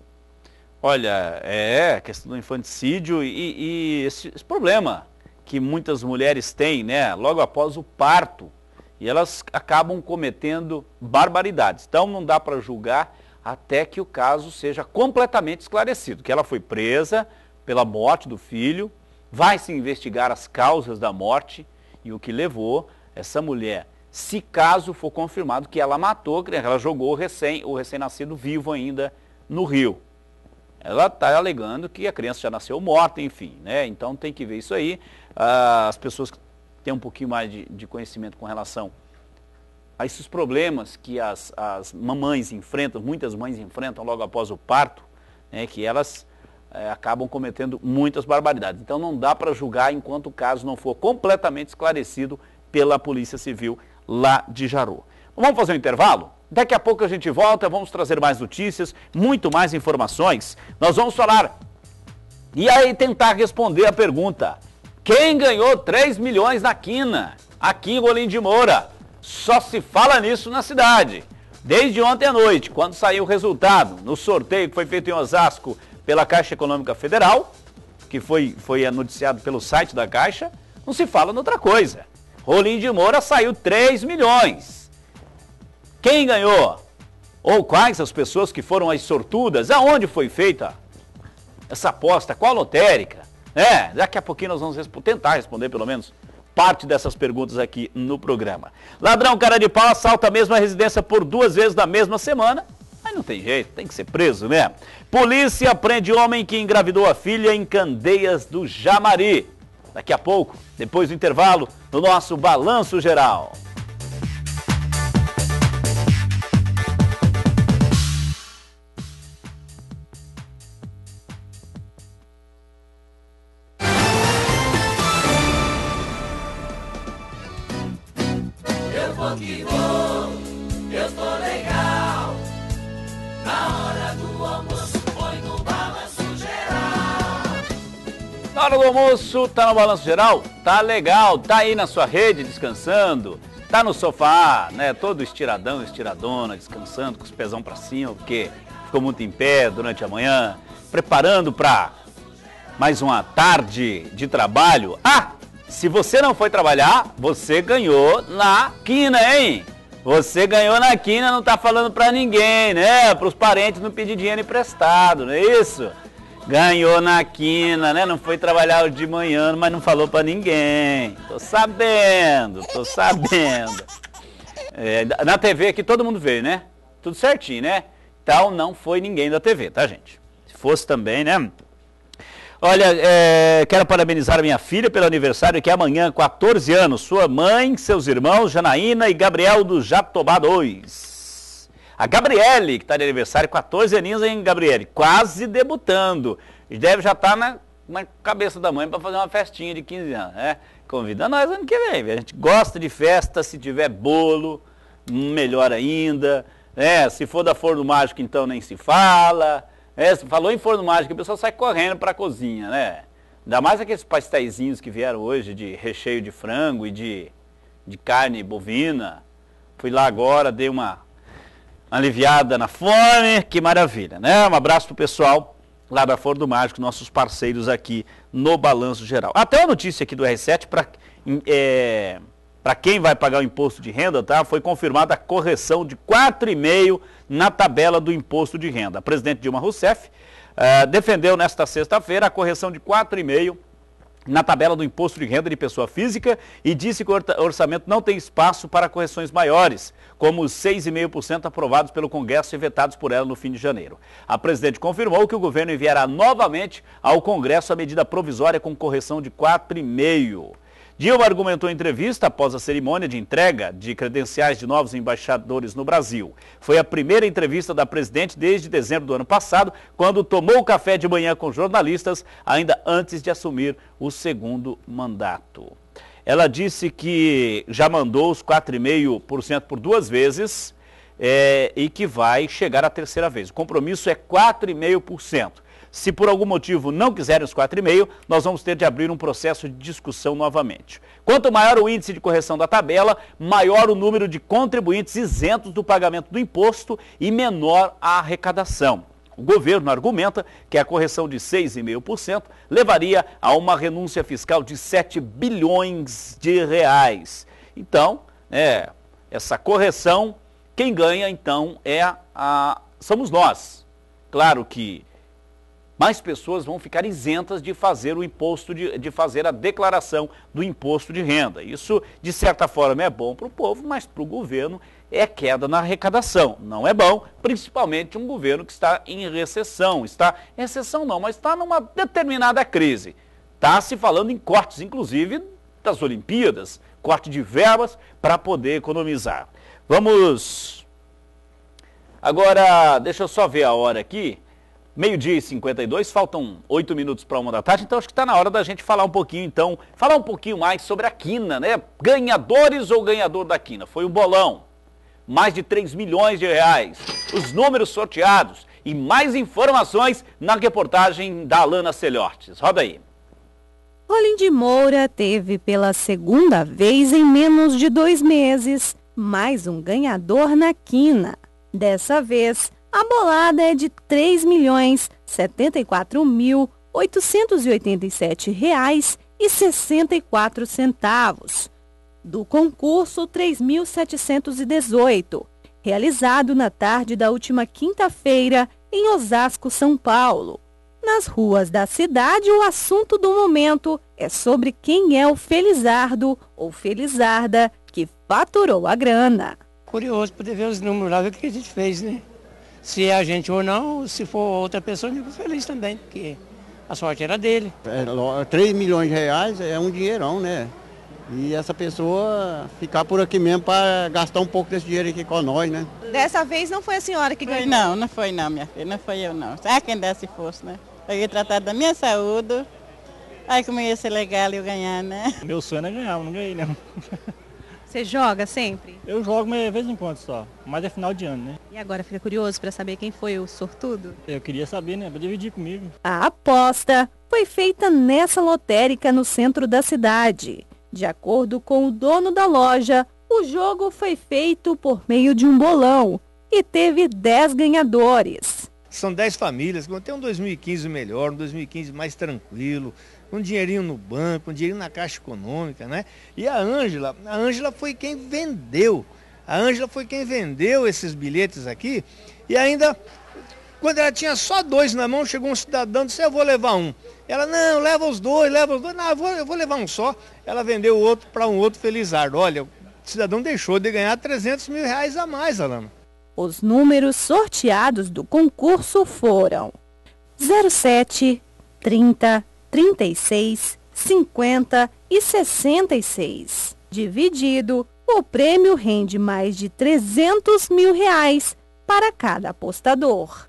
Olha, a questão do infanticídio e esse problema que muitas mulheres têm, né, logo após o parto, e elas acabam cometendo barbaridades. Então não dá para julgar até que o caso seja completamente esclarecido, que ela foi presa pela morte do filho, vai se investigar as causas da morte e o que levou essa mulher, se caso for confirmado que ela matou, que ela jogou o recém-nascido vivo ainda no rio. Ela está alegando que a criança já nasceu morta, enfim, né? Então tem que ver isso aí. As pessoas que têm um pouquinho mais de conhecimento com relação a esses problemas que as mamães enfrentam, muitas mães enfrentam logo após o parto, né, que elas acabam cometendo muitas barbaridades. Então não dá para julgar enquanto o caso não for completamente esclarecido pela Polícia Civil lá de Jaru. Vamos fazer um intervalo? Daqui a pouco a gente volta, vamos trazer mais notícias, muito mais informações. Nós vamos falar e aí tentar responder a pergunta: quem ganhou 3 milhões na quina, aqui em Rolim de Moura? Só se fala nisso na cidade. Desde ontem à noite, quando saiu o resultado no sorteio que foi feito em Osasco pela Caixa Econômica Federal, que foi noticiado pelo site da Caixa, não se fala noutra coisa. Rolim de Moura saiu 3 milhões. Quem ganhou? Ou quais as pessoas que foram as sortudas? Aonde foi feita essa aposta? Qual lotérica? Daqui a pouquinho nós vamos tentar responder pelo menos parte dessas perguntas aqui no programa. Ladrão cara de pau assalta a mesma residência por 2 vezes na mesma semana. Aí não tem jeito, tem que ser preso, né? Polícia prende homem que engravidou a filha em Candeias do Jamari. Daqui a pouco, depois do intervalo, no nosso Balanço Geral. Que vou, eu tô legal. Na hora do almoço, põe no Balanço Geral. Na hora do almoço, tá no Balanço Geral? Tá legal, tá aí na sua rede descansando, tá no sofá, né, todo estiradão, estiradona, descansando com os pezão pra cima, porque ficou muito em pé durante a manhã, preparando pra mais uma tarde de trabalho. Se você não foi trabalhar, você ganhou na quina, hein? Você ganhou na quina, não tá falando pra ninguém, né? Pros parentes não pedir dinheiro emprestado, não é isso? Ganhou na quina, né? Não foi trabalhar hoje de manhã, mas não falou pra ninguém. Tô sabendo, tô sabendo. Na TV aqui todo mundo veio, né? Tudo certinho, né? Então não foi ninguém da TV, tá, gente? Se fosse também, né? Olha, quero parabenizar a minha filha pelo aniversário que é amanhã, 14 anos. Sua mãe, seus irmãos, Janaína e Gabriel do Jatobá 2. A Gabriele, que está de aniversário, 14 aninhos, hein, Gabriele? Quase debutando. Deve já estar na cabeça da mãe para fazer uma festinha de 15 anos, né? Convida nós ano que vem. A gente gosta de festa, se tiver bolo, melhor ainda. Se for da Forno Mágico, então nem se fala. Falou em forno mágico, a pessoa sai correndo para a cozinha, né? Ainda mais aqueles pastéisinhos que vieram hoje de recheio de frango e de carne bovina. Fui lá agora, dei uma aliviada na fome, que maravilha, né? Um abraço pro pessoal lá da Forno Mágico, nossos parceiros aqui no Balanço Geral. Até uma notícia aqui do R7 para quem vai pagar o imposto de renda, tá? Foi confirmada a correção de 4,5% na tabela do imposto de renda. A presidente Dilma Rousseff defendeu nesta sexta-feira a correção de 4,5% na tabela do imposto de renda de pessoa física e disse que o orçamento não tem espaço para correções maiores, como os 6,5% aprovados pelo Congresso e vetados por ela no fim de janeiro. A presidente confirmou que o governo enviará novamente ao Congresso a medida provisória com correção de 4,5%. Dilma argumentou em entrevista após a cerimônia de entrega de credenciais de novos embaixadores no Brasil. Foi a primeira entrevista da presidente desde dezembro do ano passado, quando tomou café de manhã com jornalistas, ainda antes de assumir o segundo mandato. Ela disse que já mandou os 4,5% por 2 vezes e que vai chegar a terceira vez. O compromisso é 4,5%. Se por algum motivo não quiserem os 4,5%, nós vamos ter de abrir um processo de discussão novamente. Quanto maior o índice de correção da tabela, maior o número de contribuintes isentos do pagamento do imposto e menor a arrecadação. O governo argumenta que a correção de 6,5% levaria a uma renúncia fiscal de 7 bilhões de reais. Então, essa correção, quem ganha então somos nós. Claro que mais pessoas vão ficar isentas de fazer o imposto, de fazer a declaração do imposto de renda. Isso, de certa forma, é bom para o povo, mas para o governo é queda na arrecadação. Não é bom, principalmente um governo que está em recessão. Recessão não, mas está numa determinada crise. Está se falando em cortes, inclusive, das Olimpíadas, corte de verbas para poder economizar. Vamos... Agora, deixa eu só ver a hora aqui. 12h52, faltam 8 minutos para 1 da tarde, então acho que está na hora da gente falar um pouquinho, então, falar um pouquinho mais sobre a quina, né? Ganhadores ou ganhador da quina? Foi um bolão, mais de 3 milhões de reais, os números sorteados e mais informações na reportagem da Alana Celhortes. Roda aí. Rolim de Moura teve pela segunda vez em menos de 2 meses mais um ganhador na quina. Dessa vez, a bolada é de R$ 3.074.887,64, do concurso 3.718, realizado na tarde da última quinta-feira em Osasco, São Paulo. Nas ruas da cidade, o assunto do momento é sobre quem é o felizardo ou felizarda que faturou a grana. Curioso poder ver os números lá, ver o que a gente fez, né? Se é a gente ou não, se for outra pessoa, eu fico feliz também, porque a sorte era dele. 3 milhões de reais é um dinheirão, né? E essa pessoa ficar por aqui mesmo para gastar um pouco desse dinheiro aqui com nós, né? Dessa vez não foi a senhora que ganhou? Não foi não, minha filha, não foi eu não. Ah, quem desse fosse, né? Eu ia tratar da minha saúde, aí como ia ser legal eu ganhar, né? Meu sonho é ganhar, não ganhei não. Você joga sempre? Eu jogo, mas de vez em quando só, mas é final de ano, né? E agora fica curioso para saber quem foi o sortudo? Eu queria saber, né? Pra dividir comigo. A aposta foi feita nessa lotérica no centro da cidade. De acordo com o dono da loja, o jogo foi feito por meio de um bolão e teve 10 ganhadores. São 10 famílias que vão ter um 2015 melhor, um 2015 mais tranquilo, um dinheirinho no banco, um dinheirinho na Caixa Econômica, né? E a Ângela foi quem vendeu. A Ângela foi quem vendeu esses bilhetes aqui e ainda, quando ela tinha só 2 na mão, chegou um cidadão e disse, eu vou levar um. Ela, não, leva os dois. Não, eu vou levar um só. Ela vendeu o outro para um outro felizardo. Olha, o cidadão deixou de ganhar 300 mil reais a mais, Alana. Os números sorteados do concurso foram 07, 30, 36, 50 e 66. Dividido, o prêmio rende mais de 300 mil reais para cada apostador.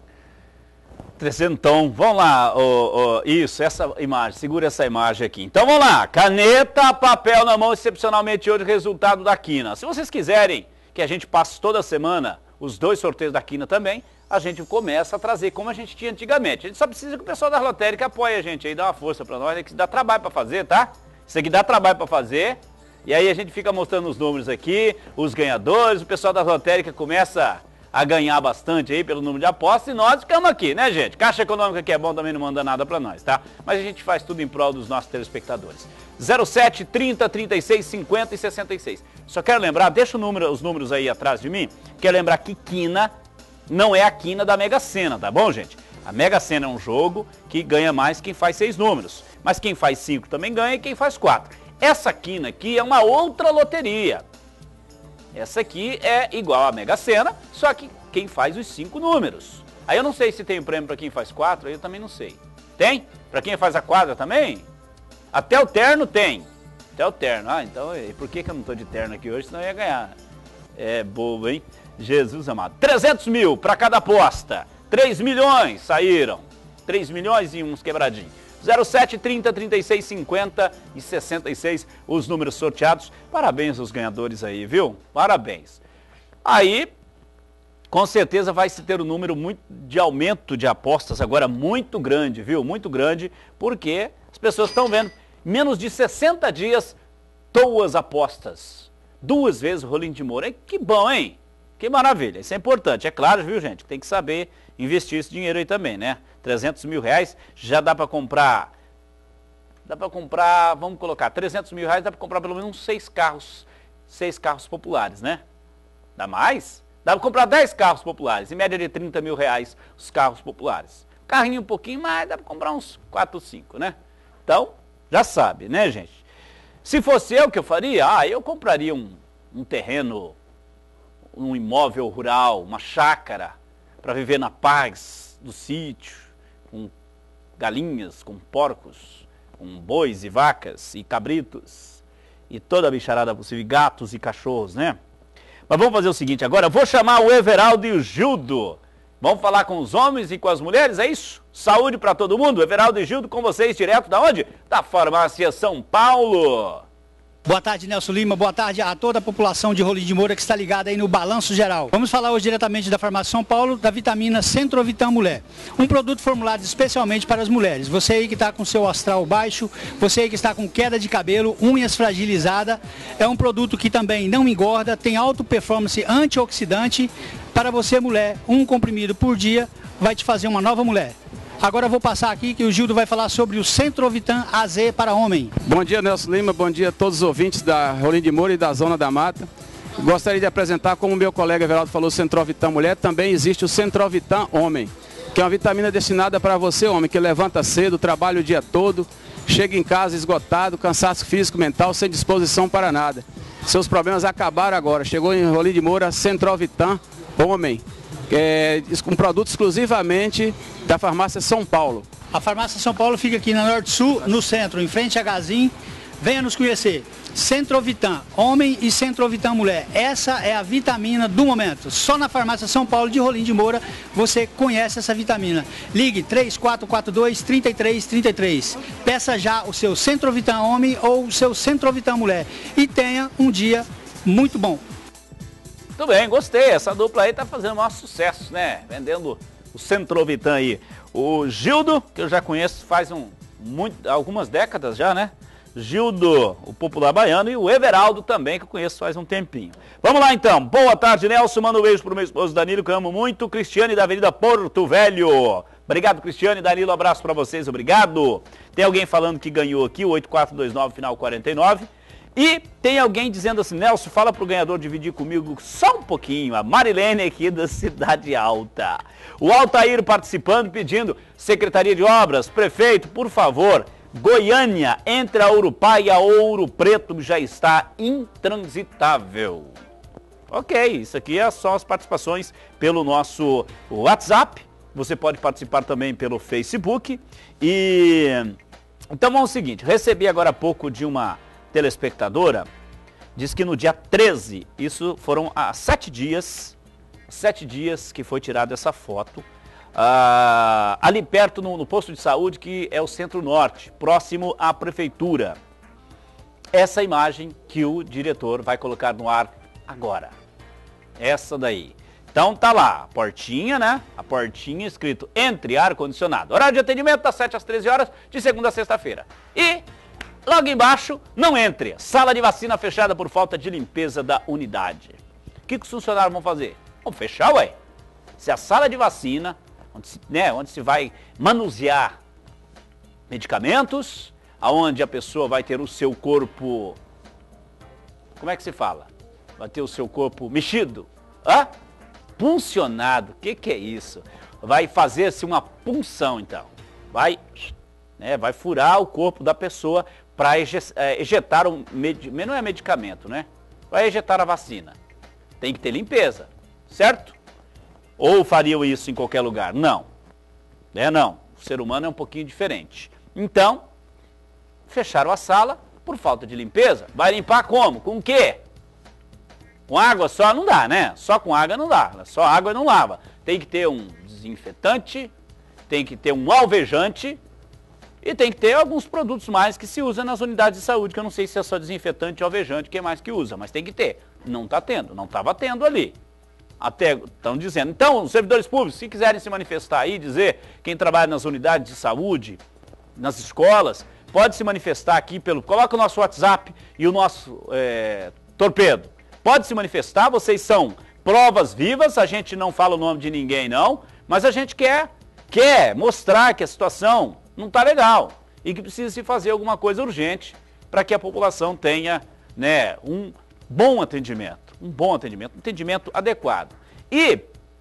300, então, vamos lá, isso, essa imagem, segura essa imagem aqui. Então vamos lá, caneta, papel na mão, excepcionalmente hoje, resultado da quina. Se vocês quiserem que a gente passe toda semana os 2 sorteios da quina também, a gente começa a trazer como a gente tinha antigamente. A gente só precisa que o pessoal da lotérica apoie a gente aí, dá uma força pra nós, que dá trabalho pra fazer, tá? Isso aqui dá trabalho pra fazer, e aí a gente fica mostrando os números aqui, os ganhadores, o pessoal da lotérica começa a ganhar bastante aí pelo número de apostas e nós ficamos aqui, né, gente? Caixa Econômica que é bom também não manda nada pra nós, tá? Mas a gente faz tudo em prol dos nossos telespectadores. 07, 30, 36, 50 e 66. Só quero lembrar, deixa os números aí atrás de mim, quero lembrar que quina não é a quina da Mega Sena, tá bom, gente? A Mega Sena é um jogo que ganha mais quem faz 6 números, mas quem faz 5 também ganha e quem faz 4. Essa quina aqui é uma outra loteria. Essa aqui é igual à Mega Sena, só que quem faz os 5 números. Aí eu não sei se tem prêmio para quem faz 4, aí eu também não sei. Tem? Para quem faz a quadra também? Até o terno tem. Até o terno. Ah, então por que eu não tô de terno aqui hoje? Senão eu ia ganhar. É bobo, hein? Jesus amado. 300 mil para cada aposta. 3 milhões saíram. 3 milhões e uns quebradinhos. 07, 30, 36, 50 e 66, os números sorteados. Parabéns aos ganhadores aí, viu? Parabéns. Aí, com certeza vai se ter um número de aumento de apostas agora muito grande, viu? Muito grande, porque as pessoas estão vendo. Menos de 60 dias, 2 apostas. 2 vezes o Rolim de Moura. Que bom, hein? Que maravilha. Isso é importante. É claro, viu, gente? Tem que saber investir esse dinheiro aí também, né? 300 mil reais já dá para comprar. Dá para comprar, vamos colocar, 300 mil reais dá para comprar pelo menos 6 carros. 6 carros populares, né? Dá mais? Dá para comprar 10 carros populares. Em média de 30 mil reais os carros populares. Carrinho um pouquinho mais, dá para comprar uns 4 ou 5, né? Então, já sabe, né, gente? Se fosse eu, o que eu faria? Eu compraria um terreno, um imóvel rural, uma chácara, para viver na paz do sítio, com galinhas, com porcos, com bois e vacas e cabritos, e toda a bicharada possível, gatos e cachorros, né? Mas vamos fazer o seguinte agora, vou chamar o Everaldo e o Gildo. Vamos falar com os homens e com as mulheres, é isso? Saúde para todo mundo. Everaldo e Gildo com vocês, direto da onde? Da Farmácia São Paulo. Boa tarde, Nelson Lima. Boa tarde a toda a população de Rolim de Moura que está ligada aí no Balanço Geral. Vamos falar hoje diretamente da Farmácia São Paulo, da vitamina Centrovitam Mulher. Um produto formulado especialmente para as mulheres. Você aí que está com seu astral baixo, você aí que está com queda de cabelo, unhas fragilizadas. É um produto que também não engorda, tem alta performance antioxidante. Para você, mulher, um comprimido por dia vai te fazer uma nova mulher. Agora eu vou passar aqui que o Gildo vai falar sobre o Centrovitam AZ para homem. Bom dia, Nelson Lima, bom dia a todos os ouvintes da Rolim de Moura e da Zona da Mata. Gostaria de apresentar, como o meu colega Everaldo falou, o Centrovitam Mulher, também existe o Centrovitam Homem, que é uma vitamina destinada para você, homem, que levanta cedo, trabalha o dia todo, chega em casa esgotado, cansaço físico, mental, sem disposição para nada. Seus problemas acabaram agora. Chegou em Rolim de Moura, Centrovitam Homem. Um produto exclusivamente da Farmácia São Paulo. A Farmácia São Paulo fica aqui na Norte Sul, no centro, em frente a Gazin. Venha nos conhecer. Centrovitam Homem e Centrovitam Mulher. Essa é a vitamina do momento. Só na Farmácia São Paulo de Rolim de Moura você conhece essa vitamina. Ligue 3442-3333. Peça já o seu Centrovitam Homem ou o seu Centrovitam Mulher. E tenha um dia muito bom. Muito bem, gostei. Essa dupla aí tá fazendo o maior sucesso, né? Vendendo o Centrovitam aí. O Gildo, que eu já conheço faz algumas décadas já, né? Gildo, o popular baiano, e o Everaldo também, que eu conheço faz um tempinho. Vamos lá então. Boa tarde, Nelson. Manda um beijo pro meu esposo Danilo, que eu amo muito. Cristiane da Avenida Porto Velho. Obrigado, Cristiane. Danilo, um abraço pra vocês. Obrigado. Tem alguém falando que ganhou aqui, o 8429, final 49. E tem alguém dizendo assim, Nelson, fala pro ganhador dividir comigo só um pouquinho. A Marilene aqui da Cidade Alta. O Altair participando, pedindo, Secretaria de Obras, prefeito, por favor, Goiânia, entre a Urupá e a Ouro Preto, já está intransitável. Ok, isso aqui é só as participações pelo nosso WhatsApp. Você pode participar também pelo Facebook. Então vamos ao seguinte, recebi agora há pouco de uma telespectadora, diz que no dia 13, isso foram há 7 dias que foi tirada essa foto, ali perto no posto de saúde, que é o Centro-Norte, próximo à prefeitura. Essa imagem que o diretor vai colocar no ar agora. Essa daí. Então tá lá, a portinha, né? A portinha escrito entre ar-condicionado. Horário de atendimento das 7 às 13 horas, de segunda a sexta-feira. E logo embaixo, não entre. Sala de vacina fechada por falta de limpeza da unidade. O que os funcionários vão fazer? Vão fechar, ué. Se a sala de vacina, onde se vai manusear medicamentos, aonde a pessoa vai ter o seu corpo, como é que se fala? Vai ter o seu corpo mexido, puncionado. O que é isso? Vai fazer-se uma punção, então. Vai furar o corpo da pessoa para ejetar não é medicamento, né? Vai ejetar a vacina. Tem que ter limpeza, certo? Ou fariam isso em qualquer lugar? Não. Não. O ser humano é um pouquinho diferente. Então, fecharam a sala por falta de limpeza. Vai limpar como? Com o quê? Com água só não dá, né? Só com água não dá. Só água não lava. Tem que ter um desinfetante, tem que ter um alvejante, e tem que ter alguns produtos mais que se usam nas unidades de saúde, que eu não sei se é só desinfetante ou alvejante, que é mais que usa, mas tem que ter. Não está tendo, não estava tendo ali. Até estão dizendo. Então, os servidores públicos, se quiserem se manifestar aí, dizer quem trabalha nas unidades de saúde, nas escolas, pode se manifestar aqui coloca o nosso WhatsApp e o nosso torpedo. Pode se manifestar, vocês são provas vivas, a gente não fala o nome de ninguém não, mas a gente quer mostrar que a situação não está legal e que precisa se fazer alguma coisa urgente para que a população tenha, um bom atendimento, um atendimento adequado. E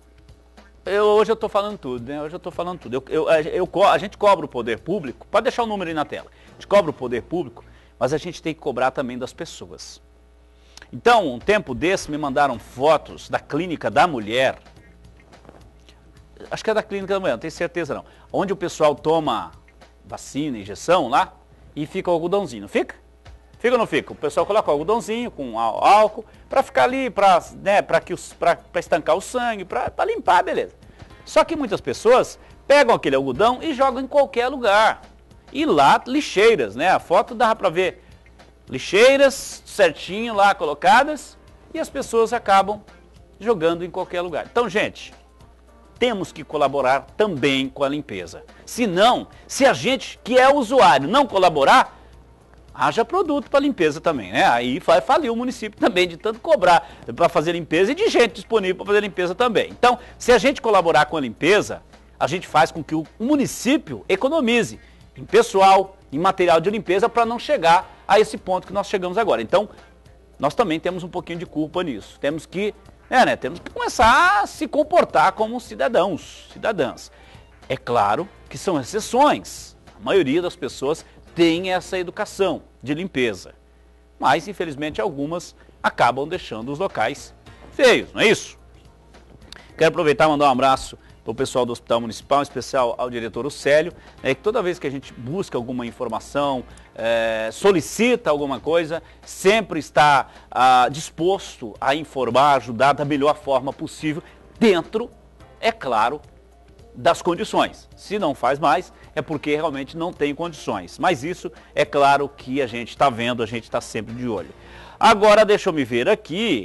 hoje eu estou falando tudo, né? Hoje eu estou falando tudo. A gente cobra o poder público, pode deixar o número aí na tela, a gente cobra o poder público, mas a gente tem que cobrar também das pessoas. Então, um tempo desse me mandaram fotos da Clínica da Mulher, acho que é da Clínica da Mulher, não tenho certeza não, onde o pessoal toma vacina, injeção lá, e fica o algodãozinho, não fica? Fica ou não fica? O pessoal coloca o algodãozinho com álcool para ficar ali, para estancar o sangue, para limpar, beleza. Só que muitas pessoas pegam aquele algodão e jogam em qualquer lugar. E lá, lixeiras, né? A foto dá para ver lixeiras certinho lá colocadas e as pessoas acabam jogando em qualquer lugar. Então, gente, temos que colaborar também com a limpeza. Senão, se a gente que é usuário não colaborar, haja produto para limpeza também, né? Aí vai falir o município também de tanto cobrar para fazer limpeza e de gente disponível para fazer limpeza também. Então, se a gente colaborar com a limpeza, a gente faz com que o município economize em pessoal, em material de limpeza para não chegar a esse ponto que nós chegamos agora. Então, nós também temos um pouquinho de culpa nisso. Temos que, temos que começar a se comportar como cidadãs. É claro que são exceções. A maioria das pessoas tem essa educação de limpeza. Mas, infelizmente, algumas acabam deixando os locais feios, não é isso? Quero aproveitar e mandar um abraço para o pessoal do Hospital Municipal, em especial ao diretor Océlio, que toda vez que a gente busca alguma informação, solicita alguma coisa, sempre está disposto a informar, ajudar da melhor forma possível, dentro, é claro, das condições. Se não faz mais, é porque realmente não tem condições. Mas isso é claro que a gente está vendo, a gente está sempre de olho. Agora deixa eu me ver aqui,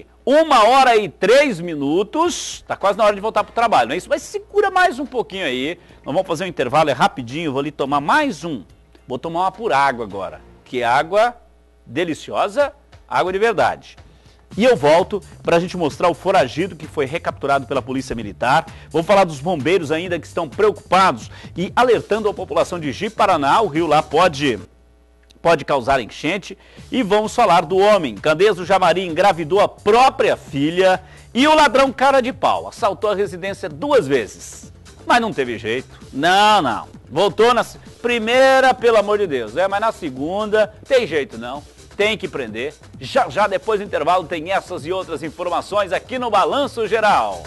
1h03, está quase na hora de voltar para o trabalho, não é isso? Mas segura mais um pouquinho aí, nós vamos fazer um intervalo, é rapidinho, vou ali tomar mais um. Vou tomar uma por água agora, que é água deliciosa, água de verdade. E eu volto para a gente mostrar o foragido que foi recapturado pela Polícia Militar. Vamos falar dos bombeiros ainda que estão preocupados e alertando a população de Ji-Paraná. O rio lá pode causar enchente. E vamos falar do homem. Candeias do Jamari engravidou a própria filha. E o ladrão cara de pau assaltou a residência 2 vezes. Mas não teve jeito. Não. Voltou na primeira, pelo amor de Deus. Mas na segunda, tem jeito não. Tem que prender. Já depois do intervalo tem essas e outras informações aqui no Balanço Geral.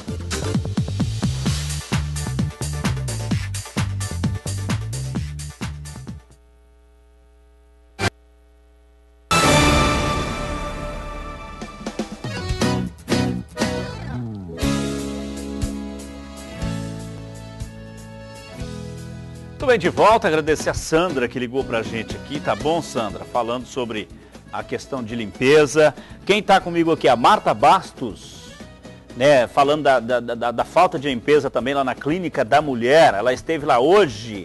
Muito bem, de volta, agradecer a Sandra que ligou pra gente aqui, tá bom, Sandra? Falando sobre a questão de limpeza. Quem está comigo aqui é a Marta Bastos, né, falando da falta de limpeza também lá na Clínica da Mulher. Ela esteve lá hoje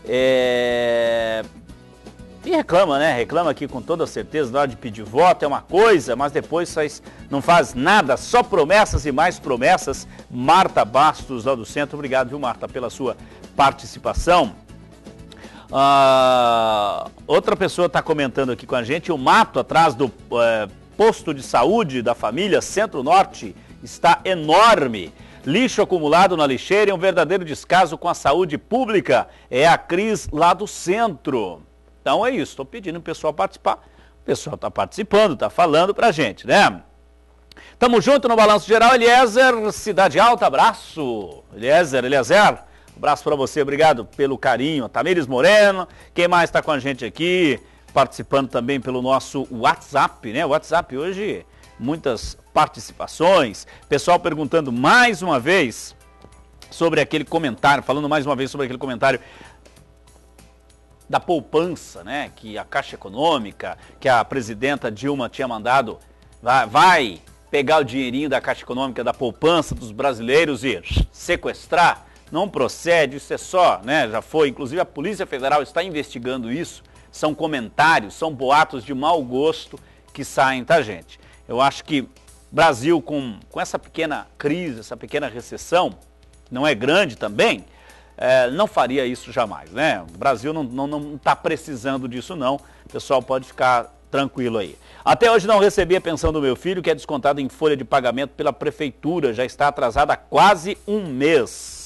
e reclama, né? Reclama aqui com toda certeza, na hora de pedir voto é uma coisa, mas depois não faz nada, só promessas e mais promessas. Marta Bastos, lá do centro. Obrigado, viu, Marta, pela sua participação. Outra pessoa está comentando aqui com a gente, o mato atrás do posto de saúde da família Centro-Norte está enorme. Lixo acumulado na lixeira é um verdadeiro descaso com a saúde pública. É a Cris lá do centro. Então é isso, estou pedindo o pessoal participar. O pessoal está participando, está falando pra gente, né? Tamo junto no Balanço Geral. Eliezer, Cidade Alta, abraço. Eliezer. Abraço para você, obrigado pelo carinho. Tamires Moreno, quem mais está com a gente aqui, participando também pelo nosso WhatsApp, né? O WhatsApp hoje, muitas participações. Pessoal perguntando mais uma vez sobre aquele comentário, da poupança, né? Que a Caixa Econômica, que a presidenta Dilma tinha mandado, vai pegar o dinheirinho da Caixa Econômica, da poupança dos brasileiros e sequestrar. Não procede, isso é só, né? Já foi, inclusive a Polícia Federal está investigando isso. São comentários, são boatos de mau gosto que saem, tá, gente? Eu acho que Brasil, com essa pequena crise, essa pequena recessão, não é grande também, não faria isso jamais, né? O Brasil não está precisando disso, não. O pessoal pode ficar tranquilo aí. Até hoje não recebi a pensão do meu filho, que é descontada em folha de pagamento pela prefeitura. Já está atrasada há quase 1 mês.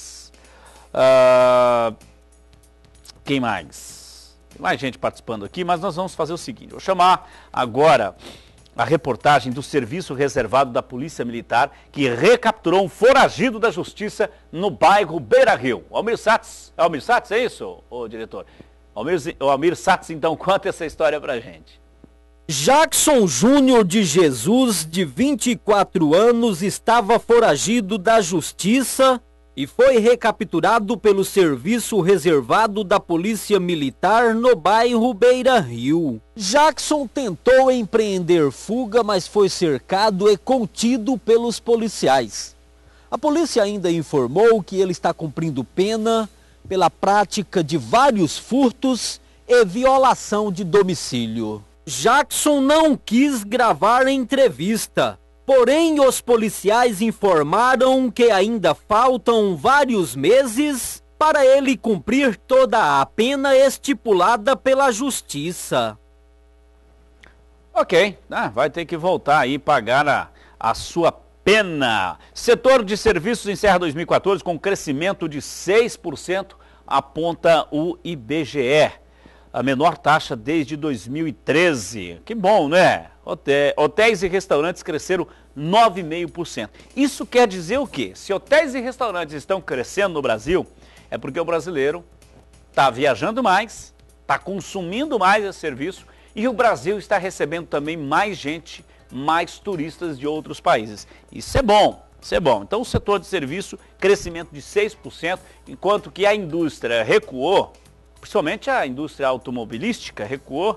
Quem mais? Tem mais gente participando aqui, mas nós vamos fazer o seguinte. Vou chamar agora a reportagem do Serviço Reservado da Polícia Militar, que recapturou um foragido da Justiça no bairro Beira Rio. Almir Satz, é isso, ô diretor? Almir Satz, então, conta essa história pra gente. Jackson Júnior de Jesus, de 24 anos, estava foragido da justiça e foi recapturado pelo serviço reservado da Polícia Militar no bairro Beira Rio. Jackson tentou empreender fuga, mas foi cercado e contido pelos policiais. A polícia ainda informou que ele está cumprindo pena pela prática de vários furtos e violação de domicílio. Jackson não quis gravar a entrevista, porém os policiais informaram que ainda faltam vários meses para ele cumprir toda a pena estipulada pela justiça. Ok, vai ter que voltar aí e pagar a sua pena. Setor de serviços encerra 2014 com crescimento de 6%, aponta o IBGE. A menor taxa desde 2013. Que bom, né? Hotéis e restaurantes cresceram 9,5%. Isso quer dizer o quê? Se hotéis e restaurantes estão crescendo no Brasil, é porque o brasileiro está viajando mais, está consumindo mais esse serviço e o Brasil está recebendo também mais gente, mais turistas de outros países. Isso é bom. Isso é bom. Então o setor de serviço, crescimento de 6%, enquanto que a indústria recuou, principalmente a indústria automobilística recuou,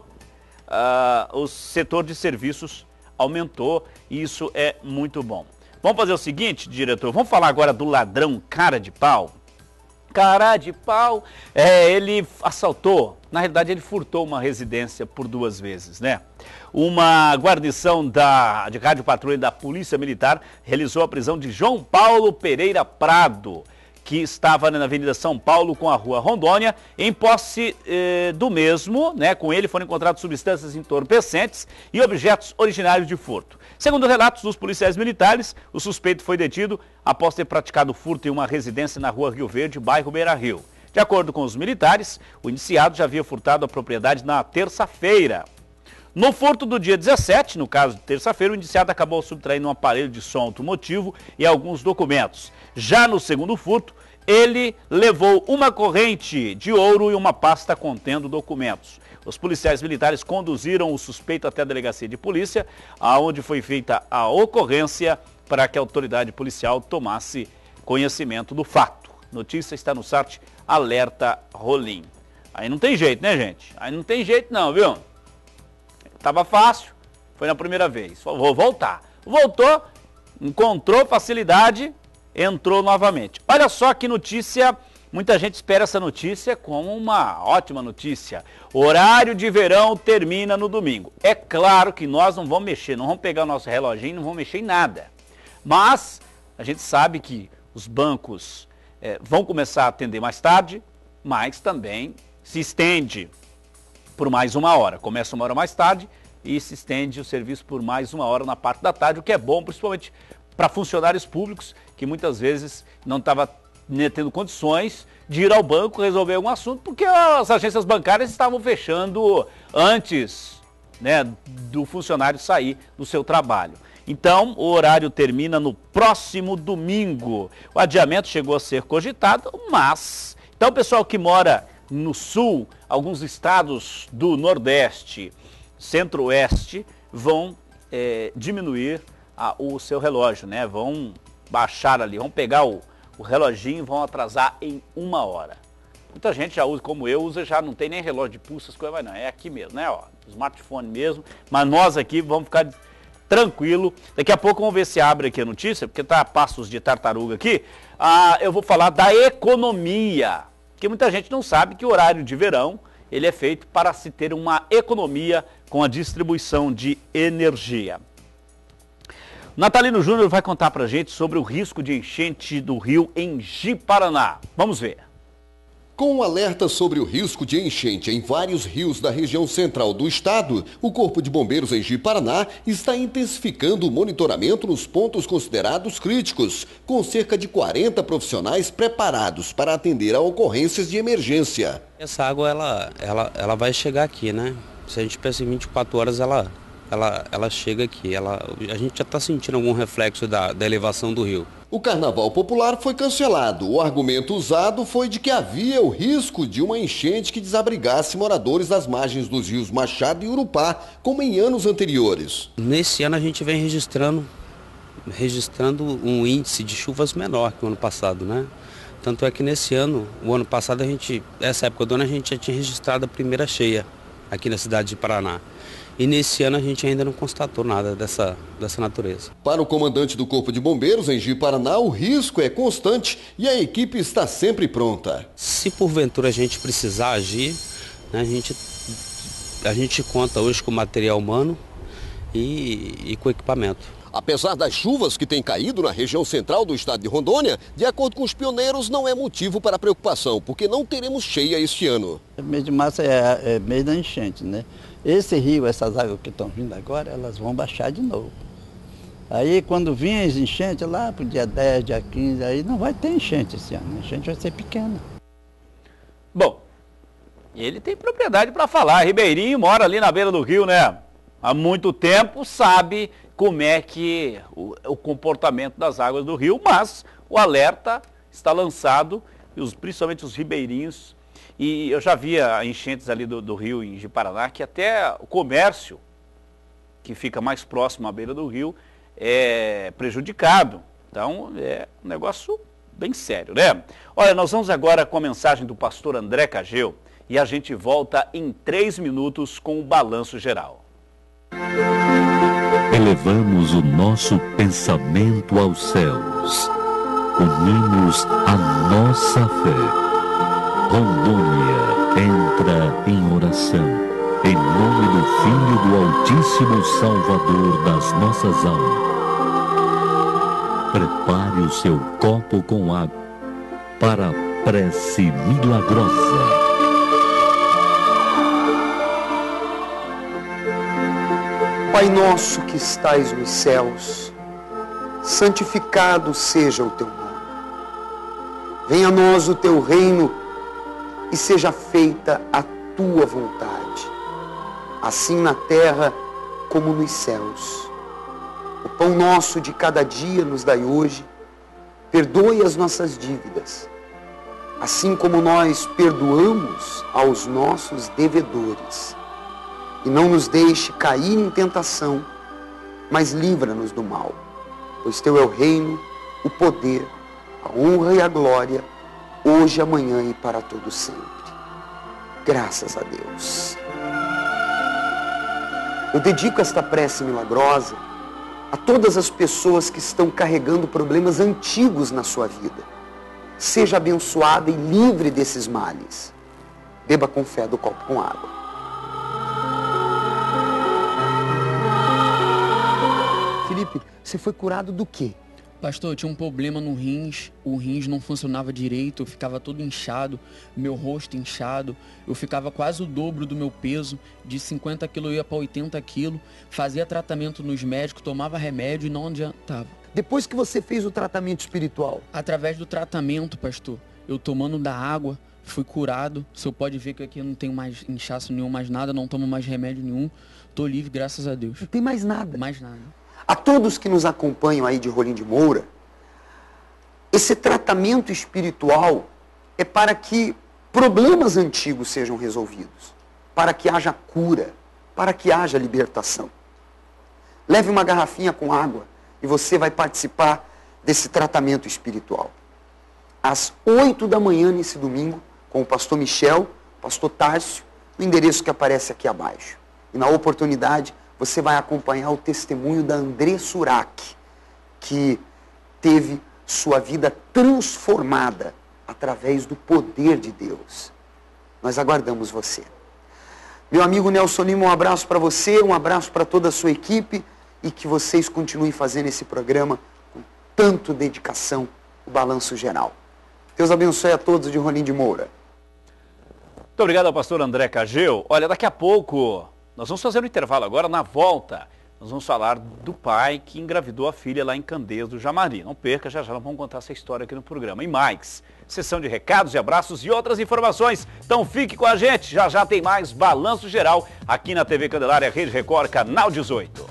o setor de serviços aumentou e isso é muito bom. Vamos fazer o seguinte, diretor, vamos falar agora do ladrão cara de pau. Cara de pau, ele assaltou, na realidade ele furtou uma residência por 2 vezes, né? Uma guarnição de rádio patrulha da Polícia Militar realizou a prisão de João Paulo Pereira Prado, que estava na Avenida São Paulo com a Rua Rondônia. Em posse do mesmo, né, com ele foram encontradas substâncias entorpecentes e objetos originários de furto. Segundo relatos dos policiais militares, o suspeito foi detido após ter praticado furto em uma residência na Rua Rio Verde, bairro Beira Rio. De acordo com os militares, o indiciado já havia furtado a propriedade na terça-feira. No furto do dia 17, no caso de terça-feira, o indiciado acabou subtraindo um aparelho de som automotivo e alguns documentos. Já no segundo furto, ele levou uma corrente de ouro e uma pasta contendo documentos. Os policiais militares conduziram o suspeito até a delegacia de polícia, onde foi feita a ocorrência para que a autoridade policial tomasse conhecimento do fato. Notícia está no site Alerta Rolim. Aí não tem jeito, né, gente? Aí não tem jeito não, viu? Tava fácil, foi na primeira vez. Vou voltar. Voltou, encontrou facilidade, entrou novamente. Olha só que notícia, muita gente espera essa notícia como uma ótima notícia. Horário de verão termina no domingo. É claro que nós não vamos mexer, não vamos pegar o nosso reloginho, não vamos mexer em nada. Mas a gente sabe que os bancos vão começar a atender mais tarde, mas também se estende por mais 1 hora. Começa 1 hora mais tarde e se estende o serviço por mais 1 hora na parte da tarde, o que é bom, principalmente para funcionários públicos que muitas vezes não estavam tendo condições de ir ao banco resolver algum assunto, porque as agências bancárias estavam fechando antes, né, do funcionário sair do seu trabalho. Então, o horário termina no próximo domingo. O adiamento chegou a ser cogitado, mas... Então, o pessoal que mora no sul, alguns estados do Nordeste, Centro-Oeste, vão diminuir o seu relógio, né? Vão baixar ali, vão pegar o reloginho e vão atrasar em 1 hora. Muita gente já usa, como eu, já não tem nem relógio de pulso, essas coisas, mas não, é aqui mesmo, né? Ó, smartphone mesmo, mas nós aqui vamos ficar tranquilo. Daqui a pouco vamos ver se abre aqui a notícia, porque tá a passos de tartaruga aqui. Eu vou falar da economia, porque muita gente não sabe que o horário de verão, ele é feito para se ter uma economia com a distribuição de energia. Natalino Júnior vai contar pra gente sobre o risco de enchente do rio em Ji-Paraná. Vamos ver. Com o alerta sobre o risco de enchente em vários rios da região central do estado, o Corpo de Bombeiros em Ji-Paraná está intensificando o monitoramento nos pontos considerados críticos, com cerca de 40 profissionais preparados para atender a ocorrências de emergência. Essa água ela vai chegar aqui, né? Se a gente pensa em 24 horas, ela ela chega aqui. A gente já está sentindo algum reflexo da elevação do rio. O carnaval popular foi cancelado. O argumento usado foi de que havia o risco de uma enchente que desabrigasse moradores das margens dos rios Machado e Urupá, como em anos anteriores. Nesse ano a gente vem registrando um índice de chuvas menor que o ano passado, né? Tanto é que nesse ano, o ano passado, essa época do ano, a gente já tinha registrado a primeira cheia aqui na cidade de Paraná. E nesse ano a gente ainda não constatou nada dessa natureza. Para o comandante do Corpo de Bombeiros em Ji-Paraná, o risco é constante e a equipe está sempre pronta. Se porventura a gente precisar agir, né, a gente conta hoje com material humano e com equipamento. Apesar das chuvas que têm caído na região central do estado de Rondônia, de acordo com os pioneiros, não é motivo para preocupação, porque não teremos cheia este ano. O mês de março é mês da enchente, né? Esse rio, essas águas que estão vindo agora, elas vão baixar de novo. Aí quando vir as enchentes, lá para o dia 10, dia 15, aí não vai ter enchente esse ano, a enchente vai ser pequena. Bom, ele tem propriedade para falar, Ribeirinho mora ali na beira do rio, né? Há muito tempo, sabe como é que o comportamento das águas do rio, mas o alerta está lançado, principalmente os ribeirinhos, e eu já via enchentes ali do rio em Ji-Paraná, que até o comércio, que fica mais próximo à beira do rio, é prejudicado. Então, é um negócio bem sério, né? Olha, nós vamos agora com a mensagem do pastor André Cageu, e a gente volta em 3 minutos com o balanço geral. Elevamos o nosso pensamento aos céus. Unimos a nossa fé. Rondônia entra em oração. Em nome do Filho do Altíssimo Salvador das nossas almas. Prepare o seu copo com água para a prece milagrosa. Pai nosso que estais nos céus, santificado seja o teu nome. Venha a nós o teu reino e seja feita a tua vontade, assim na terra como nos céus. O pão nosso de cada dia nos dai hoje, perdoe as nossas dívidas, assim como nós perdoamos aos nossos devedores. E não nos deixe cair em tentação, mas livra-nos do mal. Pois teu é o reino, o poder, a honra e a glória, hoje, amanhã e para todo sempre. Graças a Deus. Eu dedico esta prece milagrosa a todas as pessoas que estão carregando problemas antigos na sua vida. Seja abençoada e livre desses males. Beba com fé do copo com água. Felipe, você foi curado do quê? Pastor, eu tinha um problema no rins, o rins não funcionava direito, eu ficava todo inchado, meu rosto inchado, eu ficava quase o dobro do meu peso, de 50 quilos eu ia para 80 quilos, fazia tratamento nos médicos, tomava remédio e não adiantava. Depois que você fez o tratamento espiritual? Através do tratamento, pastor, eu tomando da água, fui curado, o senhor pode ver que aqui eu não tenho mais inchaço nenhum, mais nada, não tomo mais remédio nenhum, tô livre, graças a Deus. Não tem mais nada? Mais nada. A todos que nos acompanham aí de Rolim de Moura, esse tratamento espiritual é para que problemas antigos sejam resolvidos, para que haja cura, para que haja libertação. Leve uma garrafinha com água e você vai participar desse tratamento espiritual. Às 8 da manhã nesse domingo, com o pastor Michel, pastor Tárcio, o endereço que aparece aqui abaixo. E na oportunidade, você vai acompanhar o testemunho da André Surak, que teve sua vida transformada através do poder de Deus. Nós aguardamos você. Meu amigo Nelson Lima, um abraço para você, um abraço para toda a sua equipe e que vocês continuem fazendo esse programa com tanto dedicação, o Balanço Geral. Deus abençoe a todos de Rolim de Moura. Muito obrigado ao pastor André Cageu. Olha, daqui a pouco nós vamos fazer um intervalo agora. Na volta, nós Nós vamos falar do pai que engravidou a filha lá em Candeias do Jamari. Não perca, já nós vamos contar essa história aqui no programa. E mais, sessão de recados e abraços e outras informações. Então fique com a gente, já tem mais Balanço Geral aqui na TV Candelária, Rede Record, Canal 18.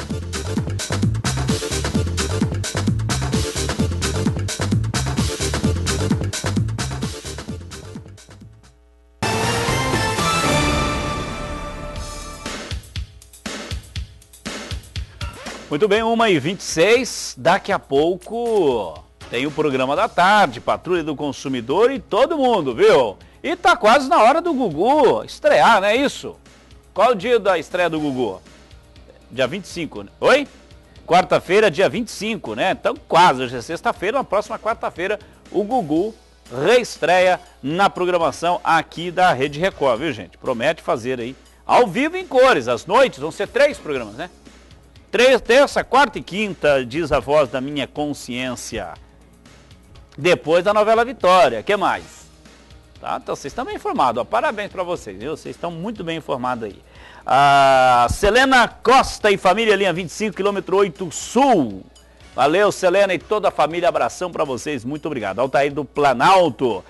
Muito bem, 1h26, daqui a pouco tem o programa da tarde, Patrulha do Consumidor e todo mundo, viu? E tá quase na hora do Gugu estrear, não é isso? Qual o dia da estreia do Gugu? Dia 25, né? Oi? Quarta-feira, dia 25, né? Então quase, hoje é sexta-feira, na próxima quarta-feira o Gugu reestreia na programação aqui da Rede Record, viu gente? Promete fazer aí ao vivo em cores, às noites, vão ser 3 programas, né? Terça, quarta e quinta, diz a voz da minha consciência. Depois da novela Vitória, o que mais? Tá? Então vocês estão bem informados, ó. Parabéns para vocês, viu? Vocês estão muito bem informados aí. A Selena Costa e família, linha 25, quilômetro 8 Sul. Valeu, Selena e toda a família, abração para vocês, muito obrigado. Altair do Planalto.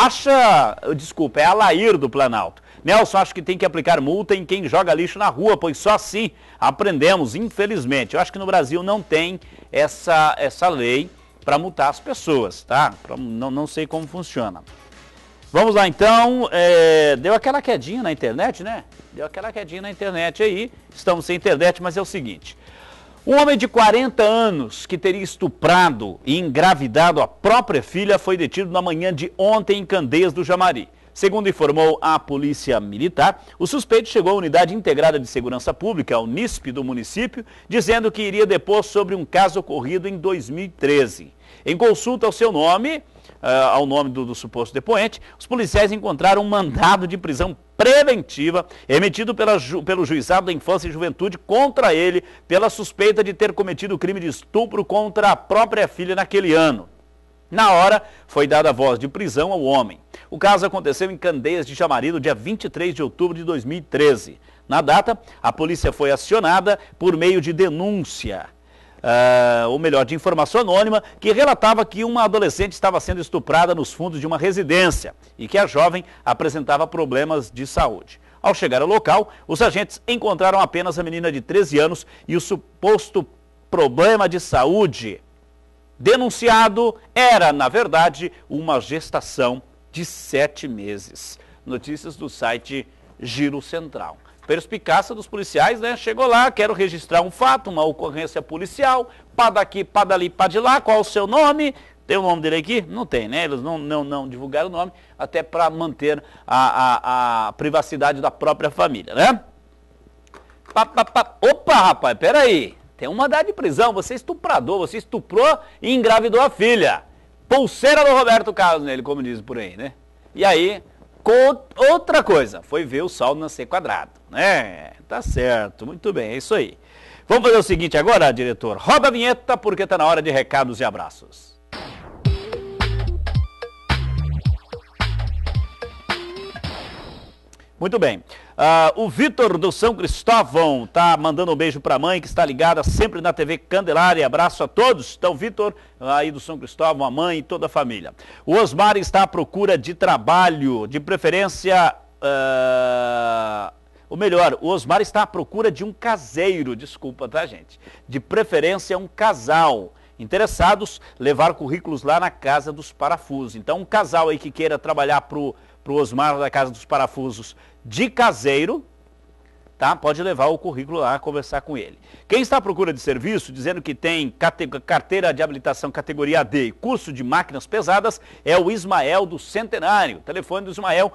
Desculpa, é Alair do Planalto. Nelson, acho que tem que aplicar multa em quem joga lixo na rua, pois só assim aprendemos, infelizmente. Eu acho que no Brasil não tem essa lei para multar as pessoas, tá? Não sei como funciona. Vamos lá então, deu aquela quedinha na internet, né? Deu aquela quedinha na internet aí, estamos sem internet, mas é o seguinte. Um homem de 40 anos que teria estuprado e engravidado a própria filha foi detido na manhã de ontem em Candeias do Jamari. Segundo informou a Polícia Militar, o suspeito chegou à Unidade Integrada de Segurança Pública, a Unisp do município, dizendo que iria depor sobre um caso ocorrido em 2013. Em consulta ao seu nome, ao nome do suposto depoente, os policiais encontraram um mandado de prisão preventiva emitido pelo Juizado da Infância e Juventude contra ele pela suspeita de ter cometido o crime de estupro contra a própria filha naquele ano. Na hora, foi dada a voz de prisão ao homem. O caso aconteceu em Candeias de Jamari no dia 23 de outubro de 2013. Na data, a polícia foi acionada por meio de denúncia, ou melhor, de informação anônima, que relatava que uma adolescente estava sendo estuprada nos fundos de uma residência e que a jovem apresentava problemas de saúde. Ao chegar ao local, os agentes encontraram apenas a menina de 13 anos e o suposto problema de saúde denunciado era, na verdade, uma gestação de 7 meses. Notícias do site Giro Central. Perspicácia dos policiais, né? Chegou lá, quero registrar um fato, uma ocorrência policial, pá daqui, pá dali, pá de lá, qual o seu nome? Tem o nome dele aqui? Não tem, né? Eles não divulgaram o nome, até para manter a privacidade da própria família, né? Opa, rapaz, peraí. Tem um mandado de prisão, você é estuprador, você estuprou e engravidou a filha. Pulseira do Roberto Carlos nele, como diz por aí, né? E aí, outra coisa, foi ver o saldo na C quadrado, né? Tá certo, muito bem, é isso aí. Vamos fazer o seguinte agora, diretor, roda a vinheta porque tá na hora de recados e abraços. Muito bem. O Vitor do São Cristóvão tá mandando um beijo para a mãe que está ligada sempre na TV Candelária. Abraço a todos. Então, Vitor, aí do São Cristóvão, a mãe e toda a família. O Osmar está à procura de trabalho, de preferência... o Osmar está à procura de um caseiro, desculpa, tá, gente? De preferência um casal. Interessados, levar currículos lá na Casa dos Parafusos. Então, um casal aí que queira trabalhar pro Osmar da Casa dos Parafusos de caseiro, tá? Pode levar o currículo lá, conversar com ele. Quem está à procura de serviço, dizendo que tem carteira de habilitação categoria D e curso de máquinas pesadas, é o Ismael do Centenário. Telefone do Ismael,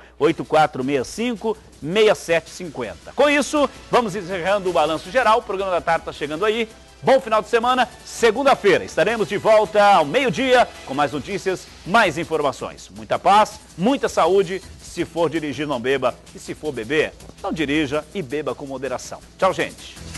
8465-6750. Com isso, vamos encerrando o Balanço Geral. O programa da tarde está chegando aí. Bom final de semana. Segunda-feira estaremos de volta ao meio-dia com mais notícias, mais informações. Muita paz, muita saúde. Se for dirigir, não beba. E se for beber, não dirija e beba com moderação. Tchau, gente.